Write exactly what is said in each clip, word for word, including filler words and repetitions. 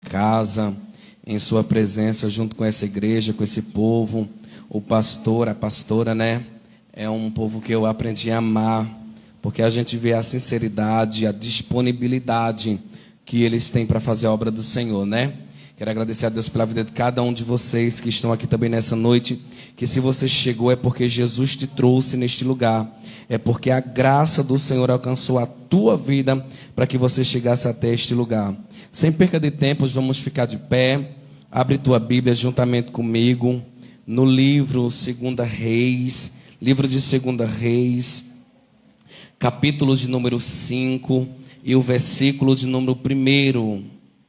casa, em sua presença, junto com essa igreja, com esse povo. O pastor, a pastora, né? É um povo que eu aprendi a amar, porque a gente vê a sinceridade, a disponibilidade que eles têm para fazer a obra do Senhor, né? Quero agradecer a Deus pela vida de cada um de vocês que estão aqui também nessa noite, que se você chegou é porque Jesus te trouxe neste lugar, é porque a graça do Senhor alcançou a tua vida para que você chegasse até este lugar. Sem perca de tempo, vamos ficar de pé. Abre tua Bíblia juntamente comigo no livro Segunda Reis, livro de Segunda Reis, capítulo de número cinco e o versículo de número primeiro.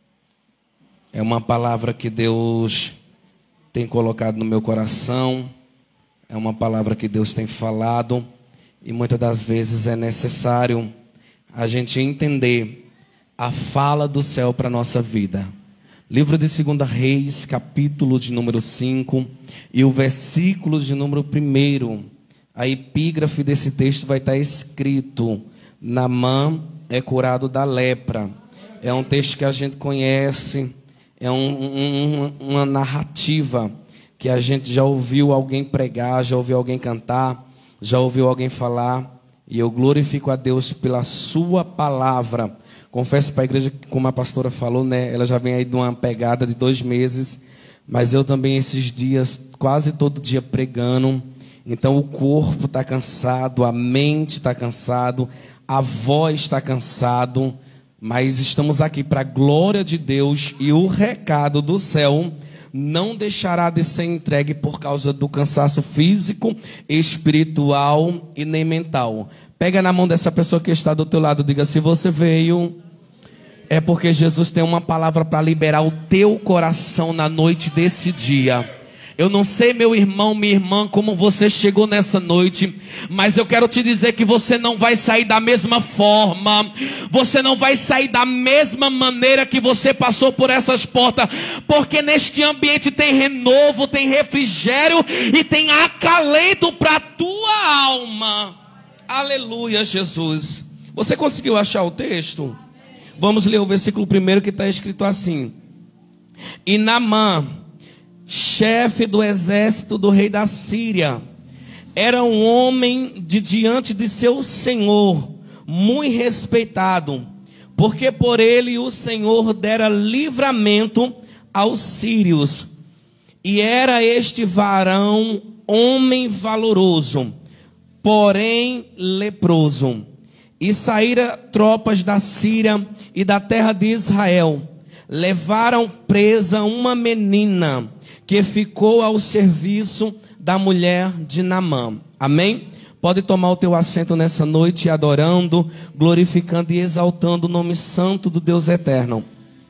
É uma palavra que Deus tem colocado no meu coração, é uma palavra que Deus tem falado, e muitas das vezes é necessário a gente entender a fala do céu para a nossa vida. Livro de Segunda Reis, capítulo de número cinco, e o versículo de número primeiro. A epígrafe desse texto vai estar escrito: Naamã é curado da lepra. É um texto que a gente conhece, é um, um, uma narrativa que a gente já ouviu alguém pregar, já ouviu alguém cantar, já ouviu alguém falar. E eu glorifico a Deus pela sua palavra. Confesso para a igreja que, como a pastora falou, né, ela já vem aí de uma pegada de dois meses, mas eu também esses dias, quase todo dia pregando. Então o corpo está cansado, a mente está cansado, a voz está cansado, mas estamos aqui para a glória de Deus, e o recado do céu não deixará de ser entregue por causa do cansaço físico, espiritual e nem mental. Pega na mão dessa pessoa que está do teu lado, diga: se você veio, é porque Jesus tem uma palavra para liberar o teu coração na noite desse dia. Eu não sei, meu irmão, minha irmã, como você chegou nessa noite, mas eu quero te dizer que você não vai sair da mesma forma, você não vai sair da mesma maneira que você passou por essas portas, porque neste ambiente tem renovo, tem refrigério e tem acalento para a tua alma. Aleluia, Jesus. Você conseguiu achar o texto? Vamos ler o versículo primeiro, que está escrito assim: E Naamã, chefe do exército do rei da Síria, era um homem de diante de seu senhor, muito respeitado, porque por ele o Senhor dera livramento aos sírios. E era este varão homem valoroso, porém leproso. E saíra tropas da Síria e da terra de Israel, levaram presa uma menina que ficou ao serviço da mulher de Naamã. Amém? Pode tomar o teu assento nessa noite, adorando, glorificando e exaltando o nome santo do Deus eterno.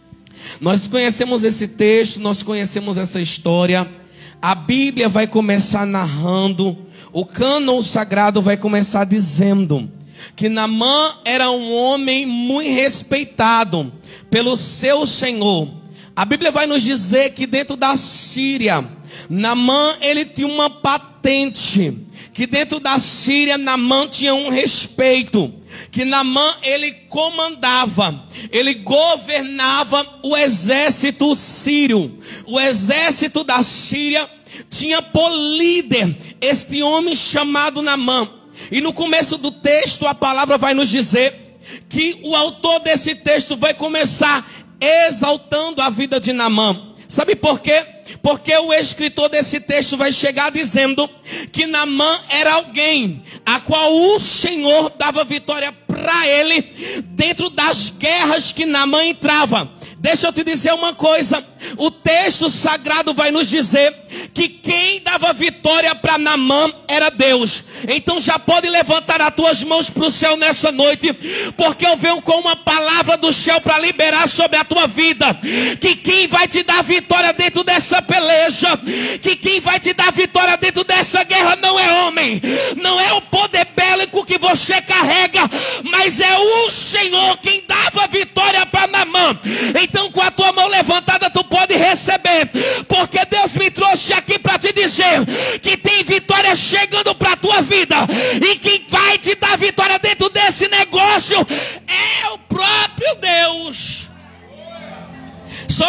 Nós conhecemos esse texto, nós conhecemos essa história. A Bíblia vai começar narrando, o cânon sagrado vai começar dizendo que Naamã era um homem muito respeitado pelo seu senhor. A Bíblia vai nos dizer que dentro da Síria, Naamã ele tinha uma patente, que dentro da Síria Naamã tinha um respeito, que Naamã ele comandava, ele governava o exército sírio. O exército da Síria tinha por líder este homem chamado Naamã. E no começo do texto a palavra vai nos dizer que o autor desse texto vai começar exaltando a vida de Naamã. Sabe por quê? Porque o escritor desse texto vai chegar dizendo que Naamã era alguém a qual o Senhor dava vitória para ele dentro das guerras que Naamã entrava. Deixa eu te dizer uma coisa, o texto sagrado vai nos dizer que quem dava vitória para Naamã era Deus. Então já pode levantar as tuas mãos para o céu nessa noite, porque eu venho com uma palavra do céu para liberar sobre a tua vida, que quem vai te dar vitória dentro dessa peleja, que quem vai te dar vitória dentro dessa guerra não é homem, não é o poder bélico que você carrega, mas é o Senhor quem dava vitória para Naamã. Então com a tua mão levantada tu pode receber, porque Deus me trouxe aqui para te dizer que tem vitória chegando para a tua vida, e quem vai te dar vitória dentro desse negócio é o próprio Deus. Só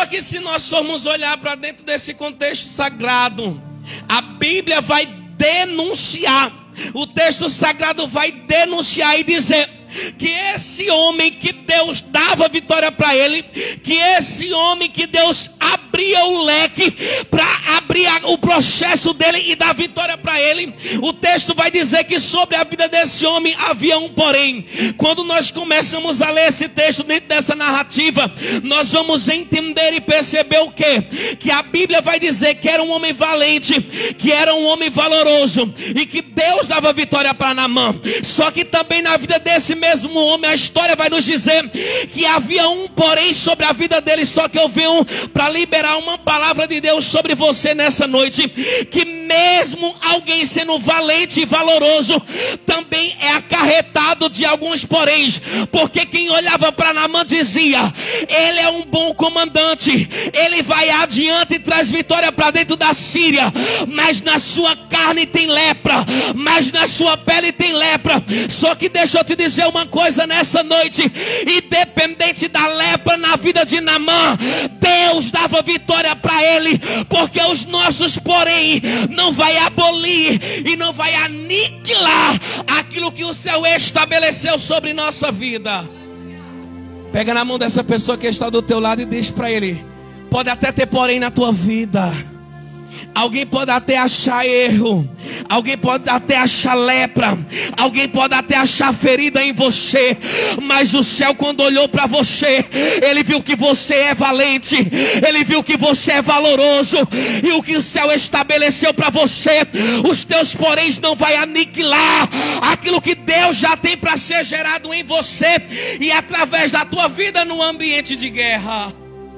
que se nós formos olhar para dentro desse contexto sagrado, a Bíblia vai denunciar, o texto sagrado vai denunciar e dizer que esse homem que Deus dava vitória para ele, que esse homem que Deus abria o leque para abrir o processo dele e dar vitória para ele, o texto vai dizer que sobre a vida desse homem havia um porém. Quando nós começamos a ler esse texto dentro dessa narrativa, nós vamos entender e perceber o quê? Que a Bíblia vai dizer que era um homem valente, que era um homem valoroso e que Deus dava vitória para Naamã. Só que também na vida desse mesmo homem, a história vai nos dizer que havia um porém sobre a vida dele. Só que eu venho para liberar uma palavra de Deus sobre você nessa noite, que mesmo alguém sendo valente e valoroso, também é acarretado de alguns poréns, porque quem olhava para Naamã dizia: ele é um bom comandante, ele vai adiante e traz vitória para dentro da Síria, mas na sua carne tem lepra, mas na sua pele tem lepra. Só que deixa eu te dizer uma coisa nessa noite: independente da lepra na vida de Naamã, Deus dava vitória para ele, porque os nossos porém não vai abolir e não vai aniquilar aquilo que o céu estabeleceu sobre nossa vida. Pega na mão dessa pessoa que está do teu lado e diz para ele: pode até ter porém na tua vida, alguém pode até achar erro, alguém pode até achar lepra, alguém pode até achar ferida em você, mas o céu, quando olhou para você, ele viu que você é valente, ele viu que você é valoroso, e o que o céu estabeleceu para você, os teus poréns não vai aniquilar aquilo que Deus já tem para ser gerado em você e através da tua vida no ambiente de guerra.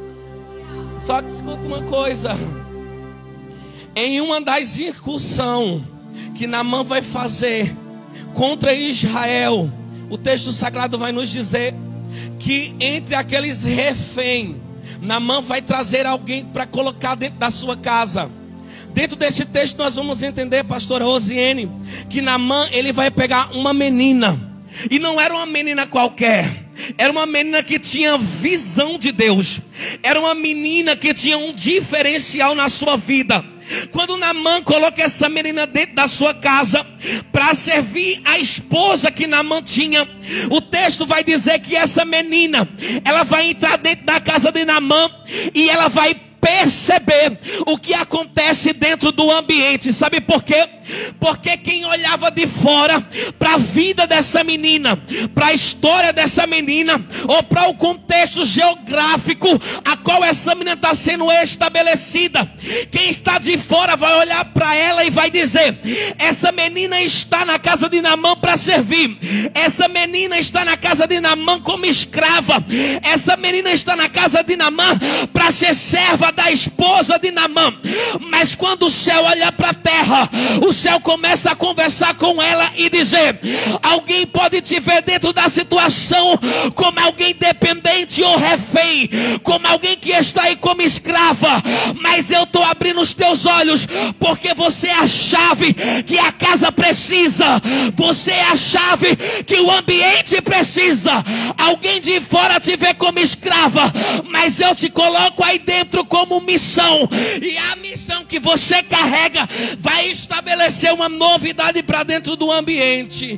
Só que escuta uma coisa: em uma das incursões que Naamã vai fazer contra Israel, o texto sagrado vai nos dizer que entre aqueles reféns, Naamã vai trazer alguém para colocar dentro da sua casa. Dentro desse texto nós vamos entender, pastora Rosiane, que Naamã ele vai pegar uma menina, e não era uma menina qualquer, era uma menina que tinha visão de Deus, era uma menina que tinha um diferencial na sua vida. Quando Naamã coloca essa menina dentro da sua casa para servir a esposa que Naamã tinha, o texto vai dizer que essa menina, ela vai entrar dentro da casa de Naamã e ela vai perceber o que acontece dentro do ambiente. Sabe por quê? Porque quem olhava de fora para a vida dessa menina, para a história dessa menina, ou para o contexto geográfico a qual essa menina está sendo estabelecida, quem está de fora vai olhar para ela e vai dizer: essa menina está na casa de Naamã para servir, essa menina está na casa de Naamã como escrava, essa menina está na casa de Naamã para ser serva da esposa de Naamã. Mas quando o céu olha para a terra, o céu começa a conversar com ela e dizer: alguém pode te ver dentro da situação como alguém dependente ou refém, como alguém que está aí como escrava, mas eu estou abrindo os teus olhos, porque você é a chave que a casa precisa, você é a chave que o ambiente precisa. Alguém de fora te vê como escrava, mas eu te coloco aí dentro como missão, e a missão que você carrega vai estabelecer uma novidade para dentro do ambiente.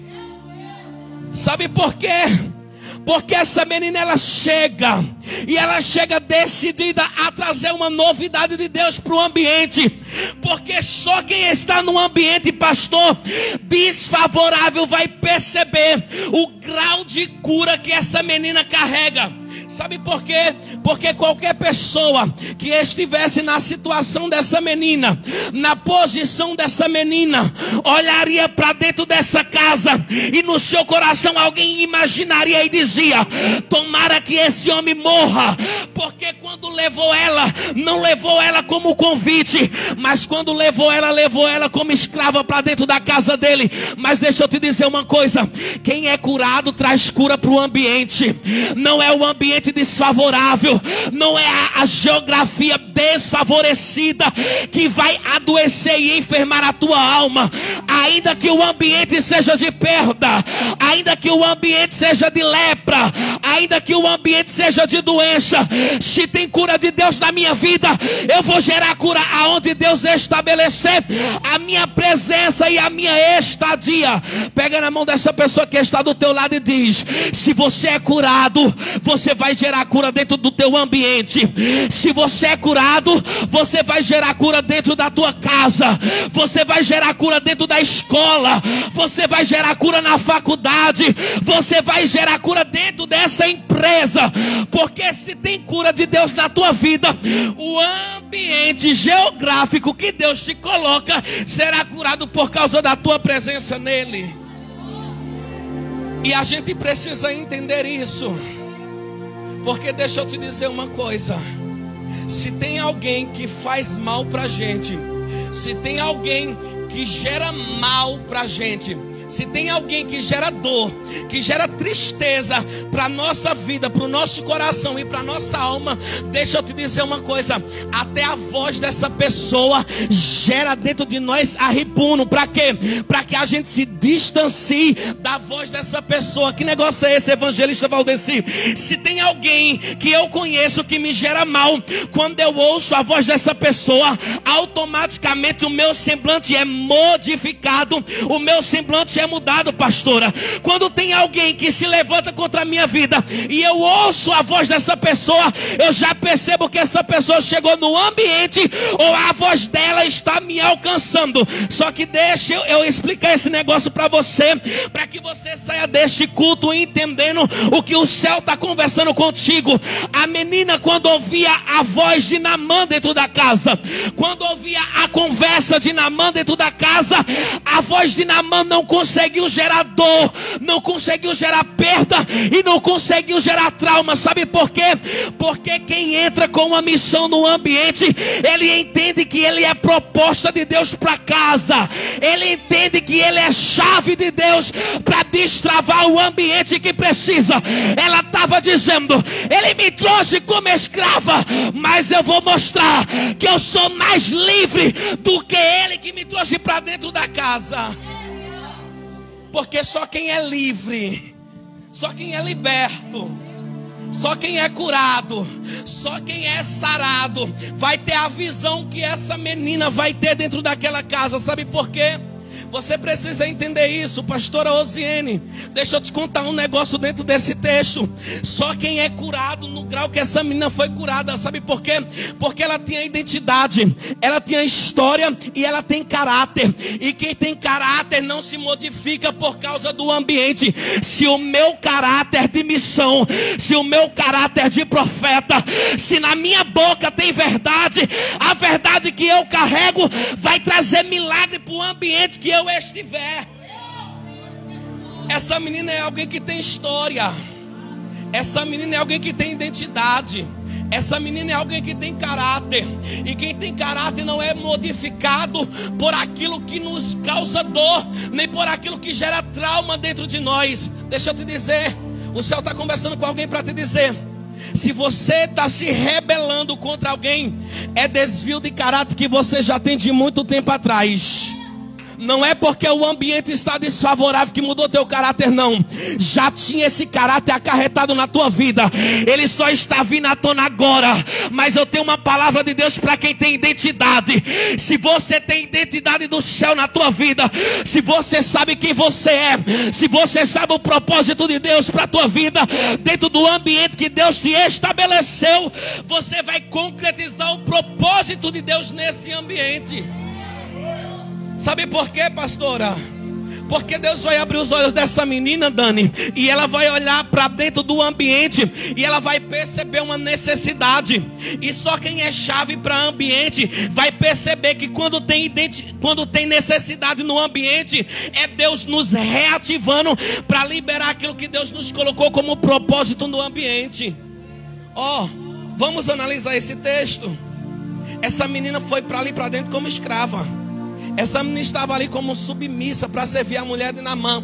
Sabe por quê? Porque essa menina ela chega, e ela chega decidida a trazer uma novidade de Deus para o ambiente. Porque só quem está no ambiente, pastor, desfavorável vai perceber o grau de cura que essa menina carrega. Sabe por quê? Porque qualquer pessoa que estivesse na situação dessa menina, na posição dessa menina, olharia para dentro dessa casa e no seu coração alguém imaginaria e dizia: tomara que esse homem morra. Porque quando levou ela, não levou ela como convite, mas quando levou ela, levou ela como escrava para dentro da casa dele. Mas deixa eu te dizer uma coisa: quem é curado traz cura para o ambiente. Não é o ambiente ambiente desfavorável, não é a, a geografia desfavorecida que vai adoecer e enfermar a tua alma. Ainda que o ambiente seja de perda, ainda que o ambiente seja de lepra, ainda que o ambiente seja de doença, se tem cura de Deus na minha vida, eu vou gerar cura aonde Deus estabelecer a minha presença e a minha estadia. Pega na mão dessa pessoa que está do teu lado e diz: se você é curado, você vai gerar cura dentro do teu ambiente. Se você é curado, você vai gerar cura dentro da tua casa, você vai gerar cura dentro da escola, você vai gerar cura na faculdade, você vai gerar cura dentro dessa empresa. Porque se tem cura de Deus na tua vida, o ambiente geográfico que Deus te coloca será curado por causa da tua presença nele. E a gente precisa entender isso, porque deixa eu te dizer uma coisa: se tem alguém que faz mal pra gente, se tem alguém que gera mal pra gente, se tem alguém que gera dor, que gera tristeza para a nossa vida, para o nosso coração e para a nossa alma, deixa eu te dizer uma coisa: até a voz dessa pessoa gera dentro de nós arripuno. Para quê? Para que a gente se distancie da voz dessa pessoa. Que negócio é esse, evangelista Valdeci? Se tem alguém que eu conheço que me gera mal, quando eu ouço a voz dessa pessoa, automaticamente o meu semblante é modificado, o meu semblante é mudado, pastora. Quando tem alguém que se levanta contra a minha vida e eu ouço a voz dessa pessoa, eu já percebo que essa pessoa chegou no ambiente ou a voz dela está me alcançando. Só que deixa eu, eu explicar esse negócio para você, para que você saia deste culto entendendo o que o céu está conversando contigo. A menina, quando ouvia a voz de Naamã dentro da casa, quando ouvia a conversa de Naamã dentro da casa, a voz de Naamã não conseguiu gerar dor, não conseguiu gerar perda e não conseguiu gerar trauma. Sabe por quê? Porque quem entra com uma missão no ambiente, ele entende que ele é proposta de Deus para casa, ele entende que ele é chave de Deus para destravar o ambiente que precisa. Ela estava dizendo: ele me trouxe como escrava, mas eu vou mostrar que eu sou mais livre do que ele que me trouxe para dentro da casa. Porque só quem é livre, só quem é liberto, só quem é curado, só quem é sarado vai ter a visão que essa menina vai ter dentro daquela casa. Sabe por quê? Você precisa entender isso, pastora Osiene. Deixa eu te contar um negócio dentro desse texto. Só quem é curado no grau que essa menina foi curada. Sabe por quê? Porque ela tinha identidade, ela tinha história e ela tem caráter. E quem tem caráter não se modifica por causa do ambiente. Se o meu caráter de missão, se o meu caráter de profeta, se na minha boca tem verdade, a verdade que eu carrego vai trazer milagre para o ambiente que eu estiver. Essa menina é alguém que tem história, essa menina é alguém que tem identidade, essa menina é alguém que tem caráter. E quem tem caráter não é modificado por aquilo que nos causa dor, nem por aquilo que gera trauma dentro de nós. Deixa eu te dizer, o céu está conversando com alguém para te dizer: se você está se rebelando contra alguém, é desvio de caráter que você já tem de muito tempo atrás. Não é porque o ambiente está desfavorável que mudou teu caráter, não. Já tinha esse caráter acarretado na tua vida, ele só está vindo à tona agora. Mas eu tenho uma palavra de Deus para quem tem identidade. Se você tem identidade do céu na tua vida, se você sabe quem você é, se você sabe o propósito de Deus para a tua vida, dentro do ambiente que Deus te estabeleceu, você vai concretizar o propósito de Deus nesse ambiente. Sabe por quê, pastora? Porque Deus vai abrir os olhos dessa menina, Dani, e ela vai olhar para dentro do ambiente e ela vai perceber uma necessidade. E só quem é chave para ambiente vai perceber que quando tem, quando tem necessidade no ambiente, é Deus nos reativando para liberar aquilo que Deus nos colocou como propósito no ambiente. Ó, oh, vamos analisar esse texto. Essa menina foi para ali para dentro como escrava. Essa menina estava ali como submissa para servir a mulher de Naamã.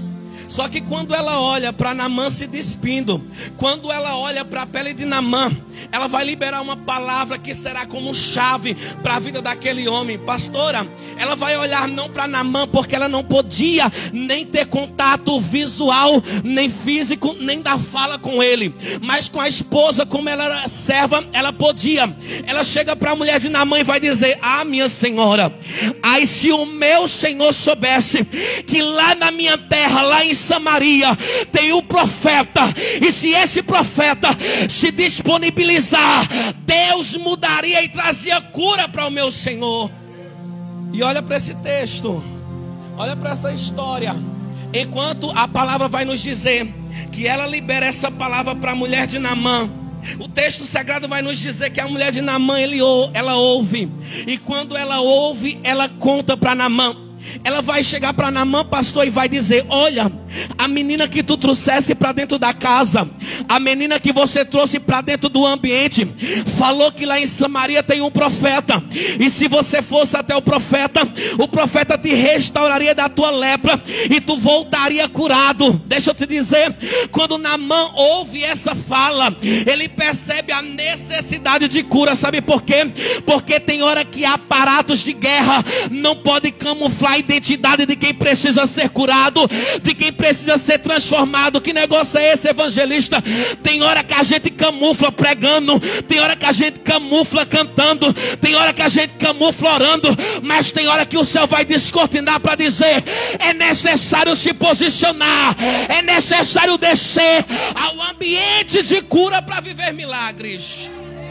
Só que quando ela olha para Naamã se despindo, quando ela olha para a pele de Naamã, ela vai liberar uma palavra que será como chave para a vida daquele homem. Pastora, ela vai olhar não para Naamã, porque ela não podia nem ter contato visual, nem físico, nem da fala com ele, mas com a esposa, como ela era serva, ela podia. Ela chega para a mulher de Naamã e vai dizer: ah, minha senhora, ai, se o meu senhor soubesse que lá na minha terra, lá em Samaria, tem um profeta, e se esse profeta se disponibilizar, Deus mudaria e trazia cura para o meu senhor. E olha para esse texto, olha para essa história. Enquanto a palavra vai nos dizer que ela libera essa palavra para a mulher de Naamã, o texto sagrado vai nos dizer que a mulher de Naamã, ele, ela ouve. E quando ela ouve, ela conta para Naamã. Ela vai chegar para Naamã, pastor, e vai dizer: olha, a menina que tu trouxesse para dentro da casa, a menina que você trouxe para dentro do ambiente, falou que lá em Samaria tem um profeta, e se você fosse até o profeta, o profeta te restauraria da tua lepra e tu voltaria curado. Deixa eu te dizer, quando Naamã ouve essa fala, ele percebe a necessidade de cura. Sabe por quê? Porque tem hora que aparatos de guerra não podem camuflar a identidade de quem precisa ser curado, de quem precisa ser transformado. Que negócio é esse, evangelista? Tem hora que a gente camufla pregando, tem hora que a gente camufla cantando, tem hora que a gente camufla orando, mas tem hora que o céu vai descortinar para dizer: é necessário se posicionar, é necessário descer ao ambiente de cura para viver milagres.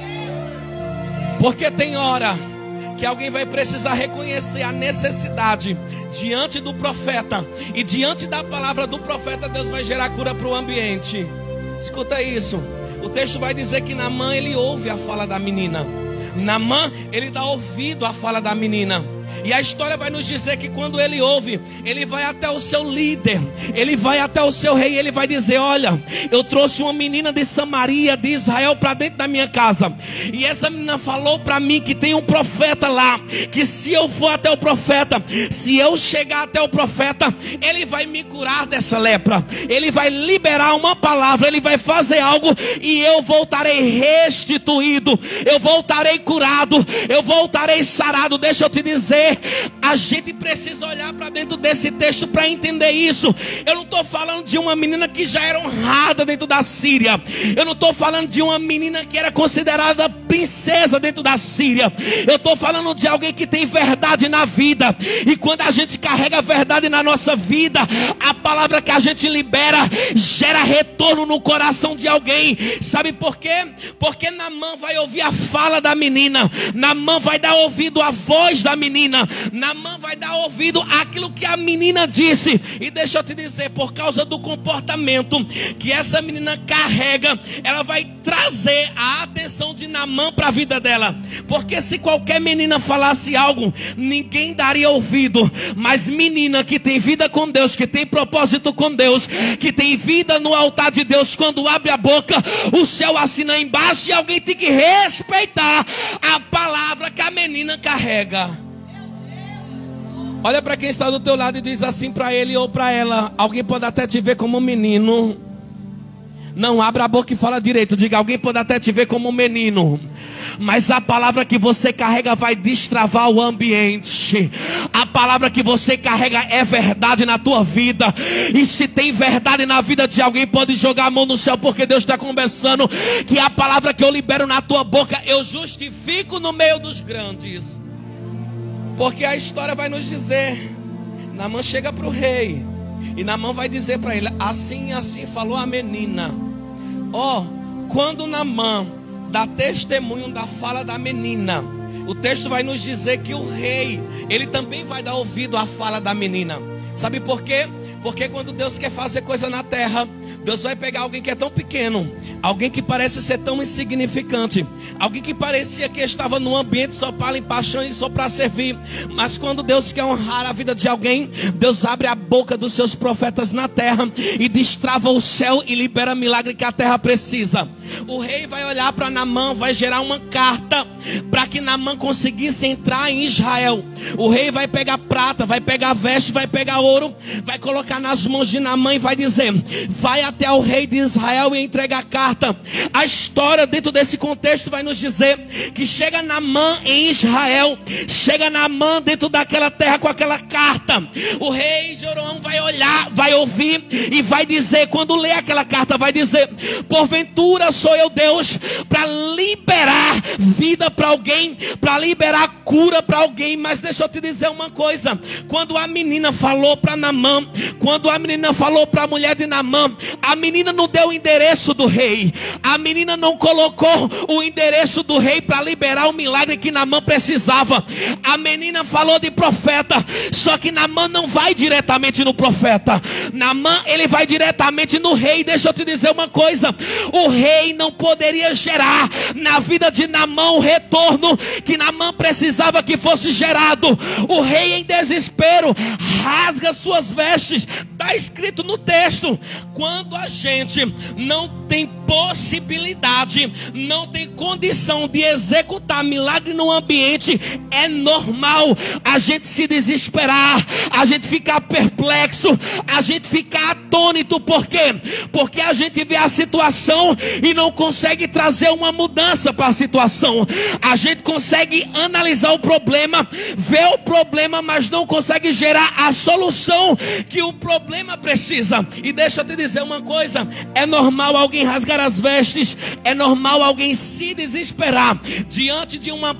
Porque tem hora que alguém vai precisar reconhecer a necessidade diante do profeta, e diante da palavra do profeta, Deus vai gerar cura para o ambiente. Escuta isso, o texto vai dizer que Naamã, ele ouve a fala da menina. Naamã, ele dá ouvido à fala da menina. E a história vai nos dizer que quando ele ouve, ele vai até o seu líder, ele vai até o seu rei, ele vai dizer: olha, eu trouxe uma menina de Samaria, de Israel, para dentro da minha casa, e essa menina falou para mim que tem um profeta lá, que se eu for até o profeta, se eu chegar até o profeta, ele vai me curar dessa lepra, ele vai liberar uma palavra, ele vai fazer algo, e eu voltarei restituído, eu voltarei curado, eu voltarei sarado. Deixa eu te dizer, a gente precisa olhar para dentro desse texto para entender isso. Eu não estou falando de uma menina que já era honrada dentro da Síria, eu não estou falando de uma menina que era considerada princesa dentro da Síria. Eu estou falando de alguém que tem verdade na vida, e quando a gente carrega a verdade na nossa vida, a palavra que a gente libera gera retorno no coração de alguém. Sabe por quê? Porque Naamã vai ouvir a fala da menina, Naamã vai dar ouvido à voz da menina, Naamã vai dar ouvido àquilo que a menina disse. E deixa eu te dizer, por causa do comportamento que essa menina carrega, ela vai trazer a atenção de Naamã para a vida dela. Porque se qualquer menina falasse algo, ninguém daria ouvido. Mas menina que tem vida com Deus, que tem propósito com Deus, que tem vida no altar de Deus, quando abre a boca, o céu assina embaixo, e alguém tem que respeitar a palavra que a menina carrega. Olha para quem está do teu lado e diz assim para ele ou para ela: alguém pode até te ver como um menino. Não, abra a boca e fala direito. Diga: alguém pode até te ver como um menino, mas a palavra que você carrega vai destravar o ambiente. A palavra que você carrega é verdade na tua vida. E se tem verdade na vida de alguém, pode jogar a mão no céu, porque Deus está conversando que a palavra que eu libero na tua boca, eu justifico no meio dos grandes. Porque a história vai nos dizer, Naamã chega para o rei, e Naamã vai dizer para ele: assim e assim falou a menina. Ó, oh, quando Naamã dá testemunho da fala da menina, o texto vai nos dizer que o rei, ele também vai dar ouvido à fala da menina. Sabe por quê? Porque quando Deus quer fazer coisa na terra, Deus vai pegar alguém que é tão pequeno, alguém que parece ser tão insignificante, alguém que parecia que estava no ambiente só para limpar chão e só para servir. Mas quando Deus quer honrar a vida de alguém, Deus abre a boca dos seus profetas na terra e destrava o céu e libera milagre que a terra precisa. O rei vai olhar para Naamã, vai gerar uma carta para que Naamã conseguisse entrar em Israel, o rei vai pegar prata, vai pegar veste, vai pegar ouro, vai colocar nas mãos de Naamã e vai dizer: vai até o rei de Israel e entrega a carta. A história dentro desse contexto vai nos dizer que chega Naamã em Israel, chega Naamã dentro daquela terra com aquela carta. O rei Jeroão vai olhar, vai ouvir e vai dizer, quando lê aquela carta, vai dizer: porventura sou eu Deus para liberar vida para alguém, para liberar cura para alguém. Mas deixa eu te dizer uma coisa: quando a menina falou para Naamã, quando a menina falou para a mulher de Naamã, a menina não deu o endereço do rei, a menina não colocou o endereço do rei para liberar o milagre que Naamã precisava. A menina falou de profeta, só que Naamã não vai diretamente no profeta, Naamã ele vai diretamente no rei. Deixa eu te dizer uma coisa: o rei não poderia gerar na vida de Naamã o retorno que Naamã precisava que fosse gerado. O rei, em desespero, rasga suas vestes. Está escrito no texto: quando a gente não tem possibilidade, não tem condição de executar milagre no ambiente, é normal a gente se desesperar, a gente ficar perplexo, a gente ficar atônito. Por quê? Porque a gente vê a situação e não consegue trazer uma mudança para a situação. A gente consegue analisar o problema, ver o problema, mas não consegue gerar a solução que o problema precisa. E deixa eu te dizer uma coisa: é normal alguém rasgar as vestes, é normal alguém se desesperar diante de uma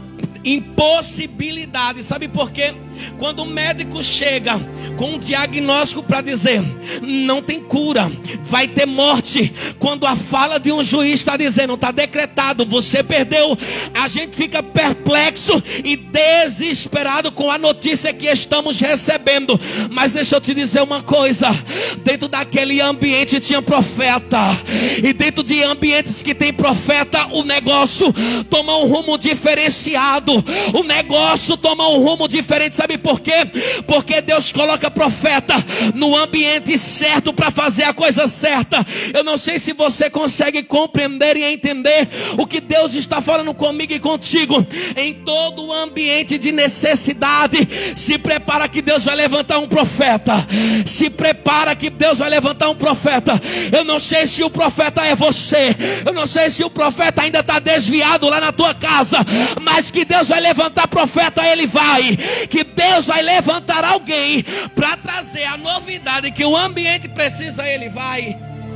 impossibilidade. Sabe por quê? Quando o médico chega com um diagnóstico para dizer não tem cura, vai ter morte, quando a fala de um juiz está dizendo está decretado, você perdeu, a gente fica perplexo e desesperado com a notícia que estamos recebendo. Mas deixa eu te dizer uma coisa: dentro daquele ambiente tinha profeta, e dentro de ambientes que tem profeta, o negócio toma um rumo diferenciado, o negócio toma um rumo diferente. Sabe por quê? Porque Deus coloca profeta no ambiente certo para fazer a coisa certa. Eu não sei se você consegue compreender e entender o que Deus está falando comigo e contigo. Em todo o ambiente de necessidade, se prepara que Deus vai levantar um profeta. Se prepara que Deus vai levantar um profeta. Eu não sei se o profeta é você, eu não sei se o profeta ainda está desviado lá na tua casa, mas que Deus vai levantar profeta, Ele vai. Que Deus vai levantar alguém para trazer a novidade que o ambiente precisa, Ele vai.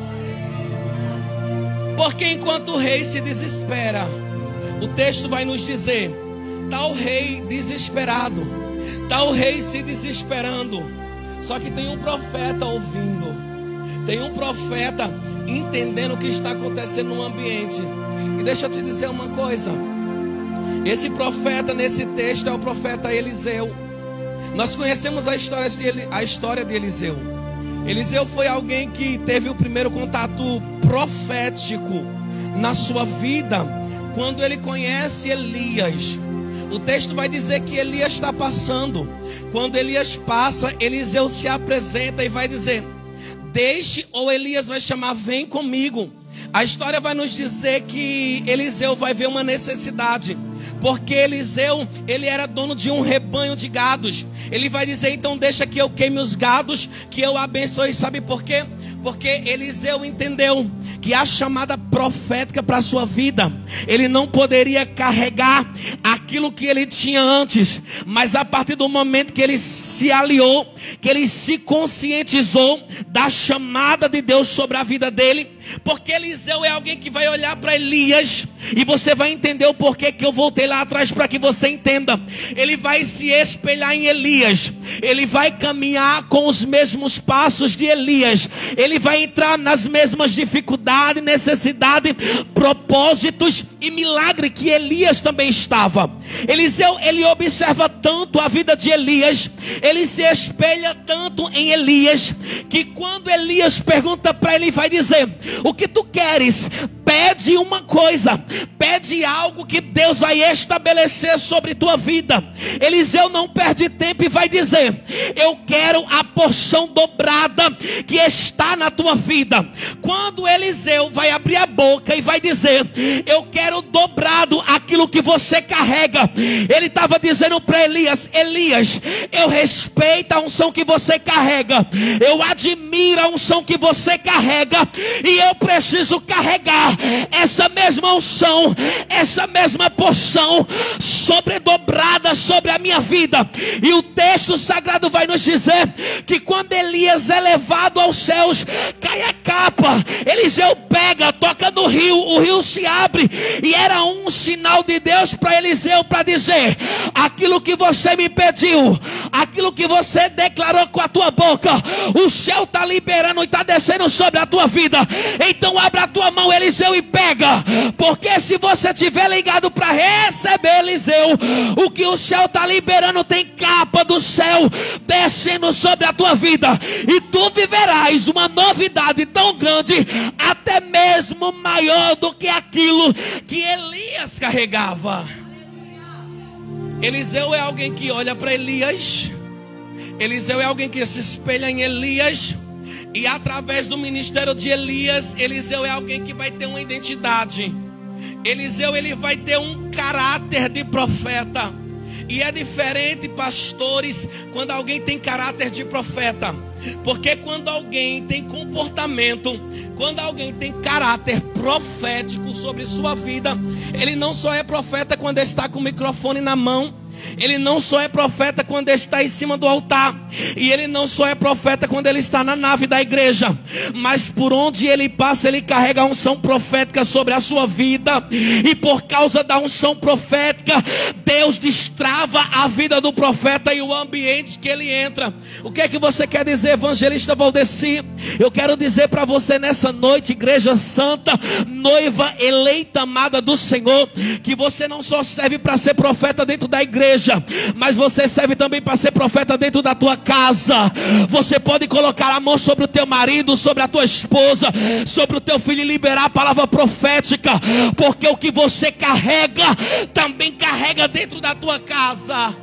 Porque enquanto o rei se desespera, o texto vai nos dizer: está o rei desesperado, está o rei se desesperando, só que tem um profeta ouvindo, tem um profeta entendendo o que está acontecendo no ambiente. E deixa eu te dizer uma coisa: esse profeta nesse texto é o profeta Eliseu. Nós conhecemos a história de, Eli, a história de Eliseu. Eliseu foi alguém que teve o primeiro contato profético na sua vida quando ele conhece Elias. O texto vai dizer que Elias está passando. Quando Elias passa, Eliseu se apresenta e vai dizer: deixe, ou Elias vai chamar, vem comigo. A história vai nos dizer que Eliseu vai ver uma necessidade, porque Eliseu, ele era dono de um rebanho de gados. Ele vai dizer: então deixa que eu queime os gados, que eu abençoe. Sabe por quê? Porque Eliseu entendeu que a chamada profética para a sua vida, ele não poderia carregar aquilo que ele tinha antes, mas a partir do momento que ele se aliou, que ele se conscientizou da chamada de Deus sobre a vida dele. Porque Eliseu é alguém que vai olhar para Elias, e você vai entender o porquê que eu voltei lá atrás, para que você entenda. Ele vai se espelhar em Elias, ele vai caminhar com os mesmos passos de Elias, ele vai entrar nas mesmas dificuldades, necessidades, propósitos e milagre que Elias também estava. Eliseu, ele observa tanto a vida de Elias, ele se espelha tanto em Elias, que quando Elias pergunta para ele, vai dizer: o que tu queres? Pede uma coisa, pede algo que Deus vai estabelecer sobre tua vida. Eliseu não perde tempo e vai dizer: eu quero a porção dobrada que está na tua vida. Quando Eliseu vai abrir a boca e vai dizer: eu quero dobrado aquilo que você carrega, carrega. Ele estava dizendo para Elias: Elias, eu respeito a unção que você carrega, eu admiro a unção que você carrega, e eu preciso carregar essa mesma unção, essa mesma porção sobredobrada sobre a minha vida. E o texto sagrado vai nos dizer que quando Elias é levado aos céus, cai a capa. Eliseu pega, toca no rio, o rio se abre, e era um sinal de Deus para Eliseu, para dizer: aquilo que você me pediu, aquilo que você declarou com a tua boca, o céu está liberando e está descendo sobre a tua vida. Então abra a tua mão, Eliseu, e pega, porque se você estiver ligado para receber, Eliseu, o que o céu está liberando tem capa do céu descendo sobre a tua vida, e tu viverás uma novidade tão grande, até mesmo maior do que aquilo que Elias carregava. Eliseu é alguém que olha para Elias, Eliseu é alguém que se espelha em Elias, e através do ministério de Elias, Eliseu é alguém que vai ter uma identidade. Eliseu, ele vai ter um caráter de profeta. E é diferente, pastores, quando alguém tem caráter de profeta. Porque quando alguém tem comportamento, quando alguém tem caráter profético sobre sua vida, ele não só é profeta quando está com o microfone na mão, ele não só é profeta quando está em cima do altar, e ele não só é profeta quando ele está na nave da igreja, mas por onde ele passa, ele carrega a unção profética sobre a sua vida. E por causa da unção profética, Deus destrava a vida do profeta e o ambiente que ele entra. O que é que você quer dizer, evangelista Valdeci? Eu quero dizer para você nessa noite, igreja santa, noiva eleita, amada do Senhor, que você não só serve para ser profeta dentro da igreja, mas você serve também para ser profeta dentro da tua casa. Você pode colocar a mão sobre o teu marido, sobre a tua esposa, sobre o teu filho, e liberar a palavra profética, porque o que você carrega também carrega dentro da tua casa.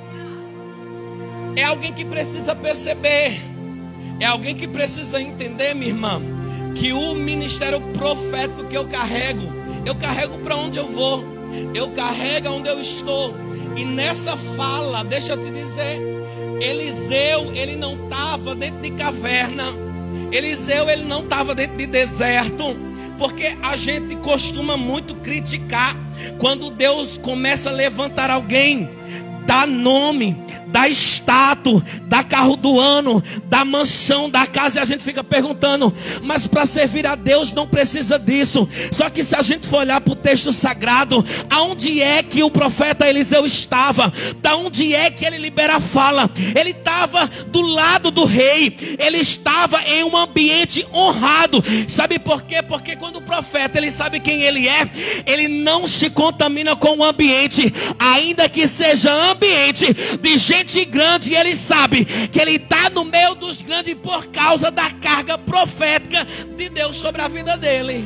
É alguém que precisa perceber, é alguém que precisa entender, minha irmã, que o ministério profético que eu carrego, eu carrego para onde eu vou, eu carrego onde eu estou. E nessa fala, deixa eu te dizer, Eliseu, ele não estava dentro de caverna, Eliseu, ele não estava dentro de deserto, porque a gente costuma muito criticar quando Deus começa a levantar alguém, dá nome, dá status, dá carro do ano, dá mansão, dá casa, e a gente fica perguntando, mas para servir a Deus não precisa disso. Só que se a gente for olhar para o texto sagrado, aonde é que o profeta Eliseu estava? Da onde é que ele libera a fala? Ele estava do lado do rei, ele estava em um ambiente honrado. Sabe por quê? Porque quando o profeta, ele sabe quem ele é, ele não se contamina com o ambiente, ainda que seja ambiente de gente grande, e ele sabe que ele está no meio dos grandes por causa da carga profética de Deus sobre a vida dele.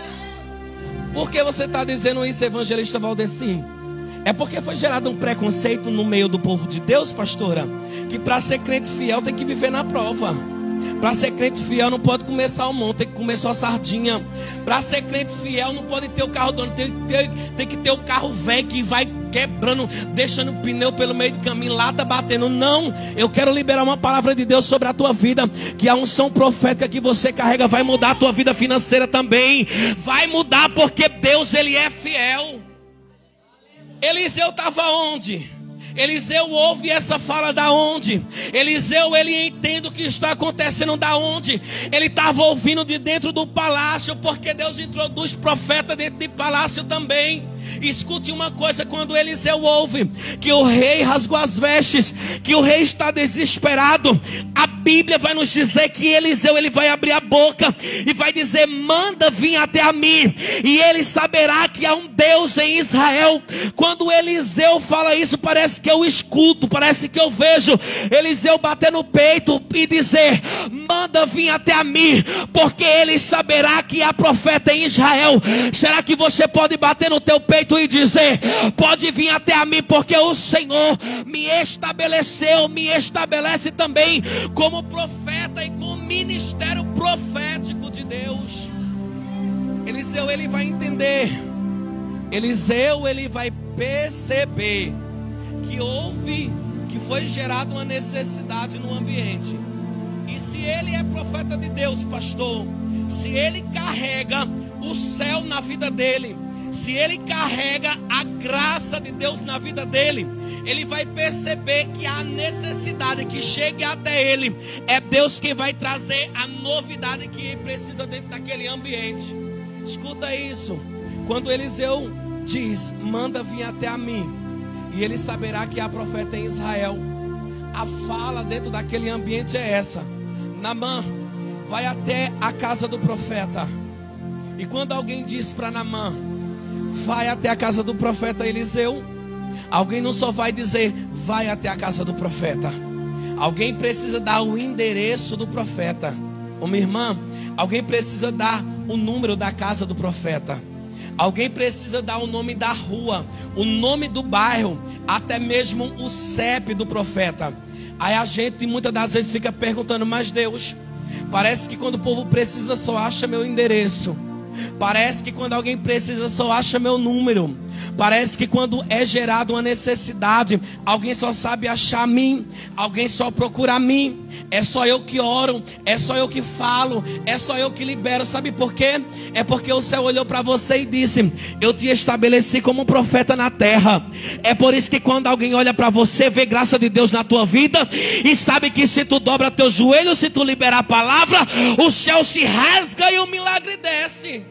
Por que você está dizendo isso, evangelista Valdeci? É porque foi gerado um preconceito no meio do povo de Deus, pastora, que para ser crente fiel tem que viver na prova. Para ser crente fiel não pode comer salmão, tem que comer só sardinha. Para ser crente fiel não pode ter o carro dono, tem que ter, tem que ter o carro velho que vai quebrando, deixando o pneu pelo meio do caminho, lata batendo. Não, eu quero liberar uma palavra de Deus sobre a tua vida, que a unção profética que você carrega vai mudar a tua vida financeira também. Vai mudar, porque Deus, ele é fiel. Eliseu estava onde? Eliseu ouve essa fala da onde? Eliseu, ele entende o que está acontecendo da onde? Ele estava ouvindo de dentro do palácio, porque Deus introduz profeta dentro de palácio também. Escute uma coisa, quando Eliseu ouve que o rei rasgou as vestes, que o rei está desesperado, a Bíblia vai nos dizer que Eliseu, ele vai abrir a boca e vai dizer: manda vir até a mim, e ele saberá que há um Deus em Israel. Quando Eliseu fala isso, parece que eu escuto, parece que eu vejo Eliseu bater no peito e dizer: manda vir até a mim, porque ele saberá que há profeta em Israel. Será que você pode bater no teu peito e dizer: pode vir até a mim, porque o Senhor me estabeleceu, me estabelece também como profeta e com ministério profético de Deus? Eliseu, ele vai entender Eliseu, ele vai perceber que houve, que foi gerada uma necessidade no ambiente. E se ele é profeta de Deus, pastor, se ele carrega o céu na vida dele, se ele carrega a graça de Deus na vida dele, ele vai perceber que a necessidade que chegue até ele é Deus quem vai trazer a novidade que ele precisa dentro daquele ambiente. Escuta isso. Quando Eliseu diz, manda vir até a mim, e ele saberá que há profeta em Israel, a fala dentro daquele ambiente é essa: Naamã, vai até a casa do profeta. E quando alguém diz para Naamã, vai até a casa do profeta Eliseu, alguém não só vai dizer, vai até a casa do profeta. Alguém precisa dar o endereço do profeta. Ô minha irmã, alguém precisa dar o número da casa do profeta. Alguém precisa dar o nome da rua, o nome do bairro, até mesmo o C E P do profeta. Aí a gente muitas das vezes fica perguntando, mas Deus, parece que quando o povo precisa só acha meu endereço. Parece que quando alguém precisa só acha meu número. Parece que quando é gerada uma necessidade, alguém só sabe achar a mim, alguém só procura a mim. É só eu que oro, é só eu que falo, é só eu que libero. Sabe por quê? É porque o céu olhou para você e disse, eu te estabeleci como profeta na terra. É por isso que quando alguém olha para você, vê graça de Deus na tua vida, e sabe que se tu dobra teu joelho, se tu liberar a palavra, o céu se rasga e o milagre desce.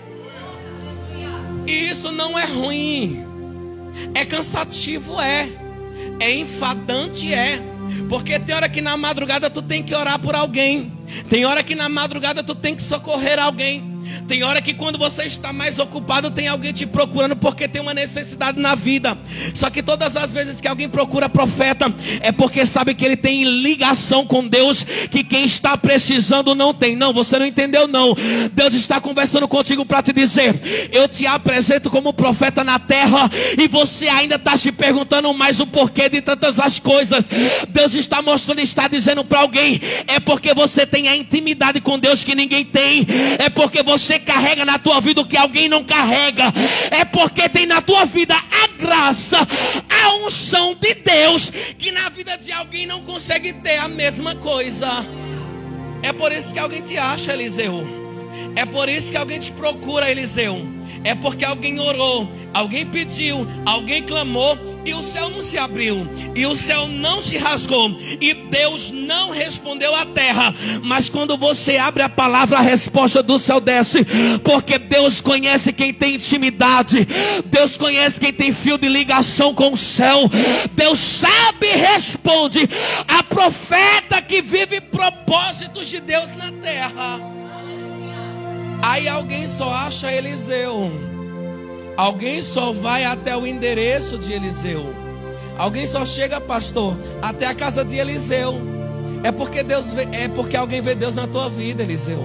E isso não é ruim, é cansativo, é, é enfadante, é, porque tem hora que na madrugada tu tem que orar por alguém, tem hora que na madrugada tu tem que socorrer alguém, tem hora que quando você está mais ocupado tem alguém te procurando porque tem uma necessidade na vida. Só que todas as vezes que alguém procura profeta é porque sabe que ele tem ligação com Deus, que quem está precisando não tem. Não, você não entendeu não. Deus está conversando contigo para te dizer, eu te apresento como profeta na terra, e você ainda está se perguntando mais o porquê de tantas as coisas. Deus está mostrando, está dizendo para alguém, é porque você tem a intimidade com Deus que ninguém tem, é porque você Você carrega na tua vida o que alguém não carrega. É porque tem na tua vida a graça, a unção de Deus, que na vida de alguém não consegue ter a mesma coisa. É por isso que alguém te acha, Eliseu. É por isso que alguém te procura, Eliseu. É porque alguém orou, alguém pediu, alguém clamou, e o céu não se abriu, e o céu não se rasgou, e Deus não respondeu à terra. Mas quando você abre a palavra, a resposta do céu desce, porque Deus conhece quem tem intimidade, Deus conhece quem tem fio de ligação com o céu. Deus sabe e responde a profeta que vive propósitos de Deus na terra. Aí alguém só acha Eliseu, alguém só vai até o endereço de Eliseu, alguém só chega, pastor, até a casa de Eliseu. É porque Deus vê, é porque alguém vê Deus na tua vida, Eliseu.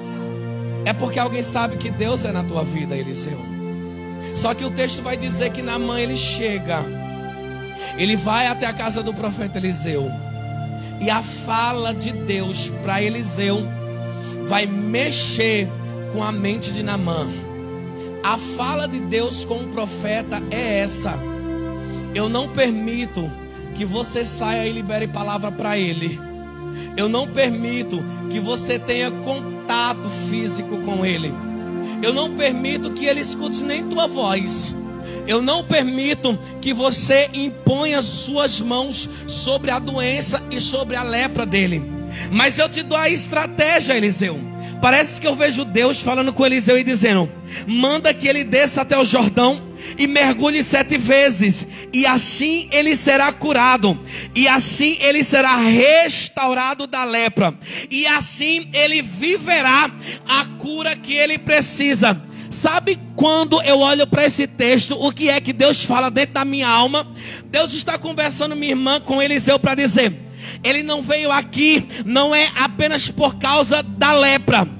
É porque alguém sabe que Deus é na tua vida, Eliseu. Só que o texto vai dizer que Naamã ele chega, ele vai até a casa do profeta Eliseu, e a fala de Deus para Eliseu vai mexer com a mente de Naamã. A fala de Deus com o profeta é essa: eu não permito que você saia e libere palavra para ele. Eu não permito que você tenha contato físico com ele. Eu não permito que ele escute nem tua voz. Eu não permito que você imponha suas mãos sobre a doença e sobre a lepra dele. Mas eu te dou a estratégia, Eliseu. Parece que eu vejo Deus falando com Eliseu e dizendo, manda que ele desça até o Jordão e mergulhe sete vezes, e assim ele será curado, e assim ele será restaurado da lepra, e assim ele viverá a cura que ele precisa. Sabe quando eu olho para esse texto, o que é que Deus fala dentro da minha alma? Deus está conversando, minha irmã, com Eliseu para dizer, ele não veio aqui, não é apenas por causa da lepra.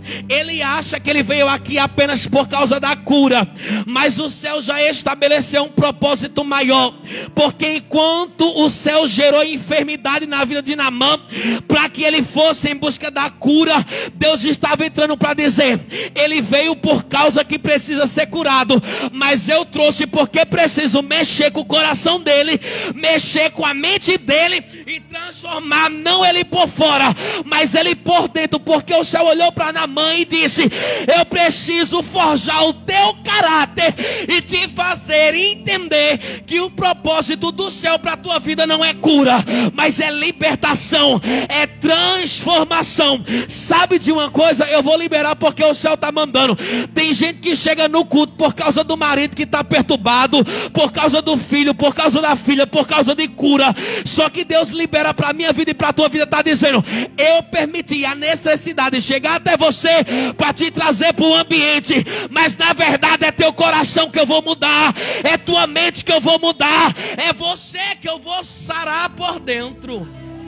ele acha que ele veio aqui apenas por causa da cura, mas o céu já estabeleceu um propósito maior, porque enquanto o céu gerou enfermidade na vida de Naamã, para que ele fosse em busca da cura, Deus estava entrando para dizer: ele veio por causa que precisa ser curado, mas eu trouxe porque preciso mexer com o coração dele, mexer com a mente dele e transformar não ele por fora, mas ele por dentro, porque o céu olhou para Naamã e disse: eu preciso forjar o teu caráter e te fazer entender que o propósito do céu para a tua vida não é cura, mas é libertação, é transformação. Sabe de uma coisa? Eu vou liberar porque o céu está mandando. Tem gente que chega no culto por causa do marido que está perturbado, por causa do filho, por causa da filha, por causa de cura. Só que Deus libera para a minha vida e para a tua vida, está dizendo: eu permiti a necessidade chegar até você para te trazer para o ambiente, mas na verdade é teu coração que eu vou mudar, é tua mente que eu vou mudar, é você que eu vou sarar por dentro.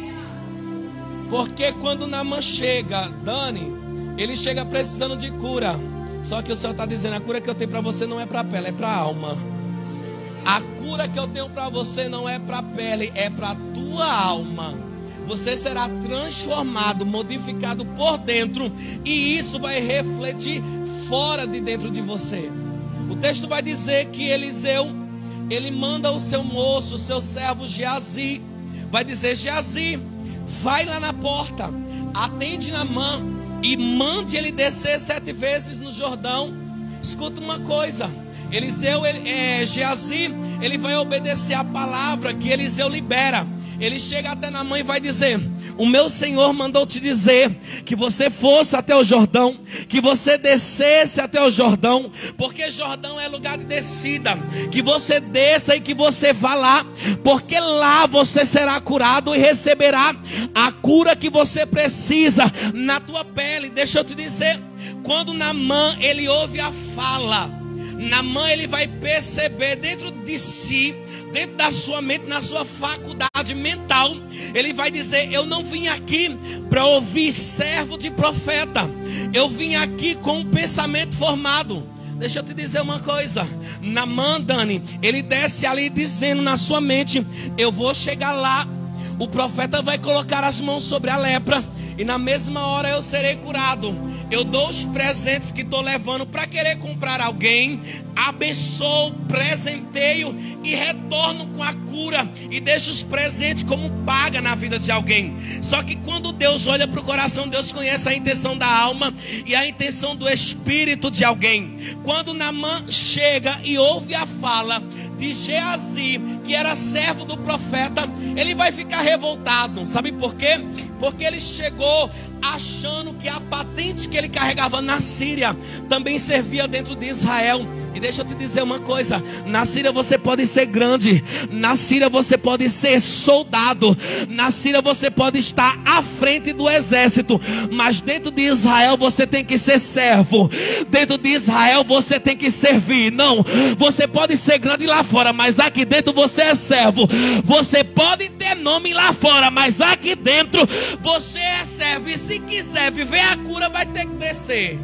Porque quando Naamã chega, Dani, ele chega precisando de cura. Só que o Senhor está dizendo: a cura que eu tenho para você não é para a pele, é para a alma. A cura que eu tenho para você não é para a pele, é para a tua alma. Você será transformado, modificado por dentro, e isso vai refletir fora de dentro de você. O texto vai dizer que Eliseu, ele manda o seu moço, o seu servo Geazi, vai dizer: Geazi, vai lá na porta, atende Naamã e mande ele descer sete vezes no Jordão. Escuta uma coisa, Eliseu, ele, é, Geazi, ele vai obedecer a palavra que Eliseu libera. Ele chega até Naamã e vai dizer: o meu Senhor mandou te dizer que você fosse até o Jordão, que você descesse até o Jordão, porque Jordão é lugar de descida, que você desça e que você vá lá, porque lá você será curado e receberá a cura que você precisa na tua pele. Deixa eu te dizer, quando Naamã ele ouve a fala, Naamã ele vai perceber dentro de si, dentro da sua mente, na sua faculdade mental, ele vai dizer: eu não vim aqui para ouvir servo de profeta, eu vim aqui com um pensamento formado. Deixa eu te dizer uma coisa, Naamã, Dani, ele desce ali dizendo na sua mente: eu vou chegar lá, o profeta vai colocar as mãos sobre a lepra e na mesma hora eu serei curado. Eu dou os presentes que estou levando para querer comprar alguém, abençoo, presenteio e retorno com a cura e deixo os presentes como paga na vida de alguém. Só que quando Deus olha para o coração, Deus conhece a intenção da alma e a intenção do espírito de alguém. Quando Naamã chega e ouve a fala de Geazi, que era servo do profeta, ele vai ficar revoltado. Sabe por quê? Porque ele chegou achando que a patente que ele carregava na Síria também servia dentro de Israel. E deixa eu te dizer uma coisa, na Síria você pode ser grande, na Síria você pode ser soldado, na Síria você pode estar à frente do exército, mas dentro de Israel você tem que ser servo, dentro de Israel você tem que servir. Não, você pode ser grande lá fora, mas aqui dentro você é servo. Você pode ter nome lá fora, mas aqui dentro você é servo. E se quiser viver a cura, vai ter que descer.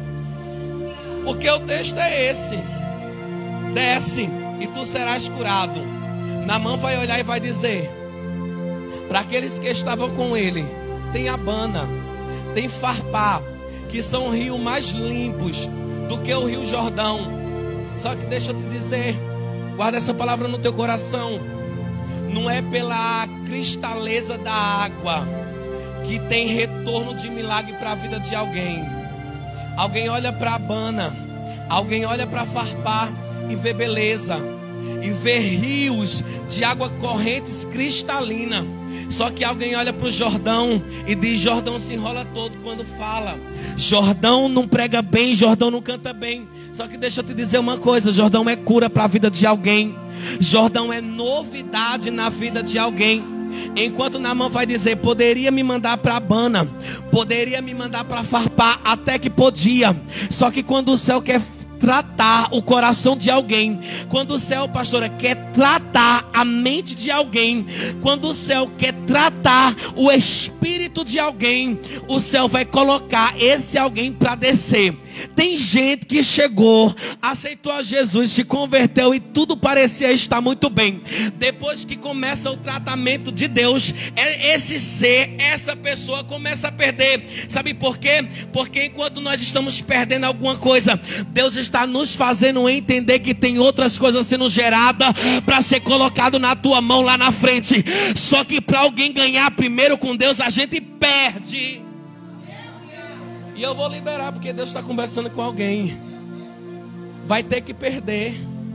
Porque o texto é esse: desce e tu serás curado. Naamã vai olhar e vai dizer para aqueles que estavam com ele: tem Abana, tem Farpá, que são rios mais limpos do que o rio Jordão. Só que deixa eu te dizer, guarda essa palavra no teu coração, não é pela cristaleza da água que tem retorno de milagre para a vida de alguém. Alguém olha para Abana, alguém olha para Farpá e vê beleza, e vê rios de água correntes cristalina. Só que alguém olha para o Jordão e diz: Jordão se enrola todo quando fala, Jordão não prega bem, Jordão não canta bem. Só que deixa eu te dizer uma coisa, Jordão é cura para a vida de alguém, Jordão é novidade na vida de alguém. Enquanto Naamã vai dizer: poderia me mandar para Abana, poderia me mandar para Farpá, até que podia. Só que quando o céu quer tratar o coração de alguém, quando o céu, pastora, quer tratar a mente de alguém, quando o céu quer tratar o espírito de alguém, o céu vai colocar esse alguém para descer. Tem gente que chegou, aceitou a Jesus, se converteu e tudo parecia estar muito bem. Depois que começa o tratamento de Deus, esse ser, essa pessoa começa a perder. Sabe por quê? Porque enquanto nós estamos perdendo alguma coisa, Deus está nos fazendo entender que tem outras coisas sendo geradas para ser colocado na tua mão lá na frente. Só que para alguém ganhar primeiro com Deus, a gente perde. E eu vou liberar, porque Deus está conversando com alguém. Vai ter que perder.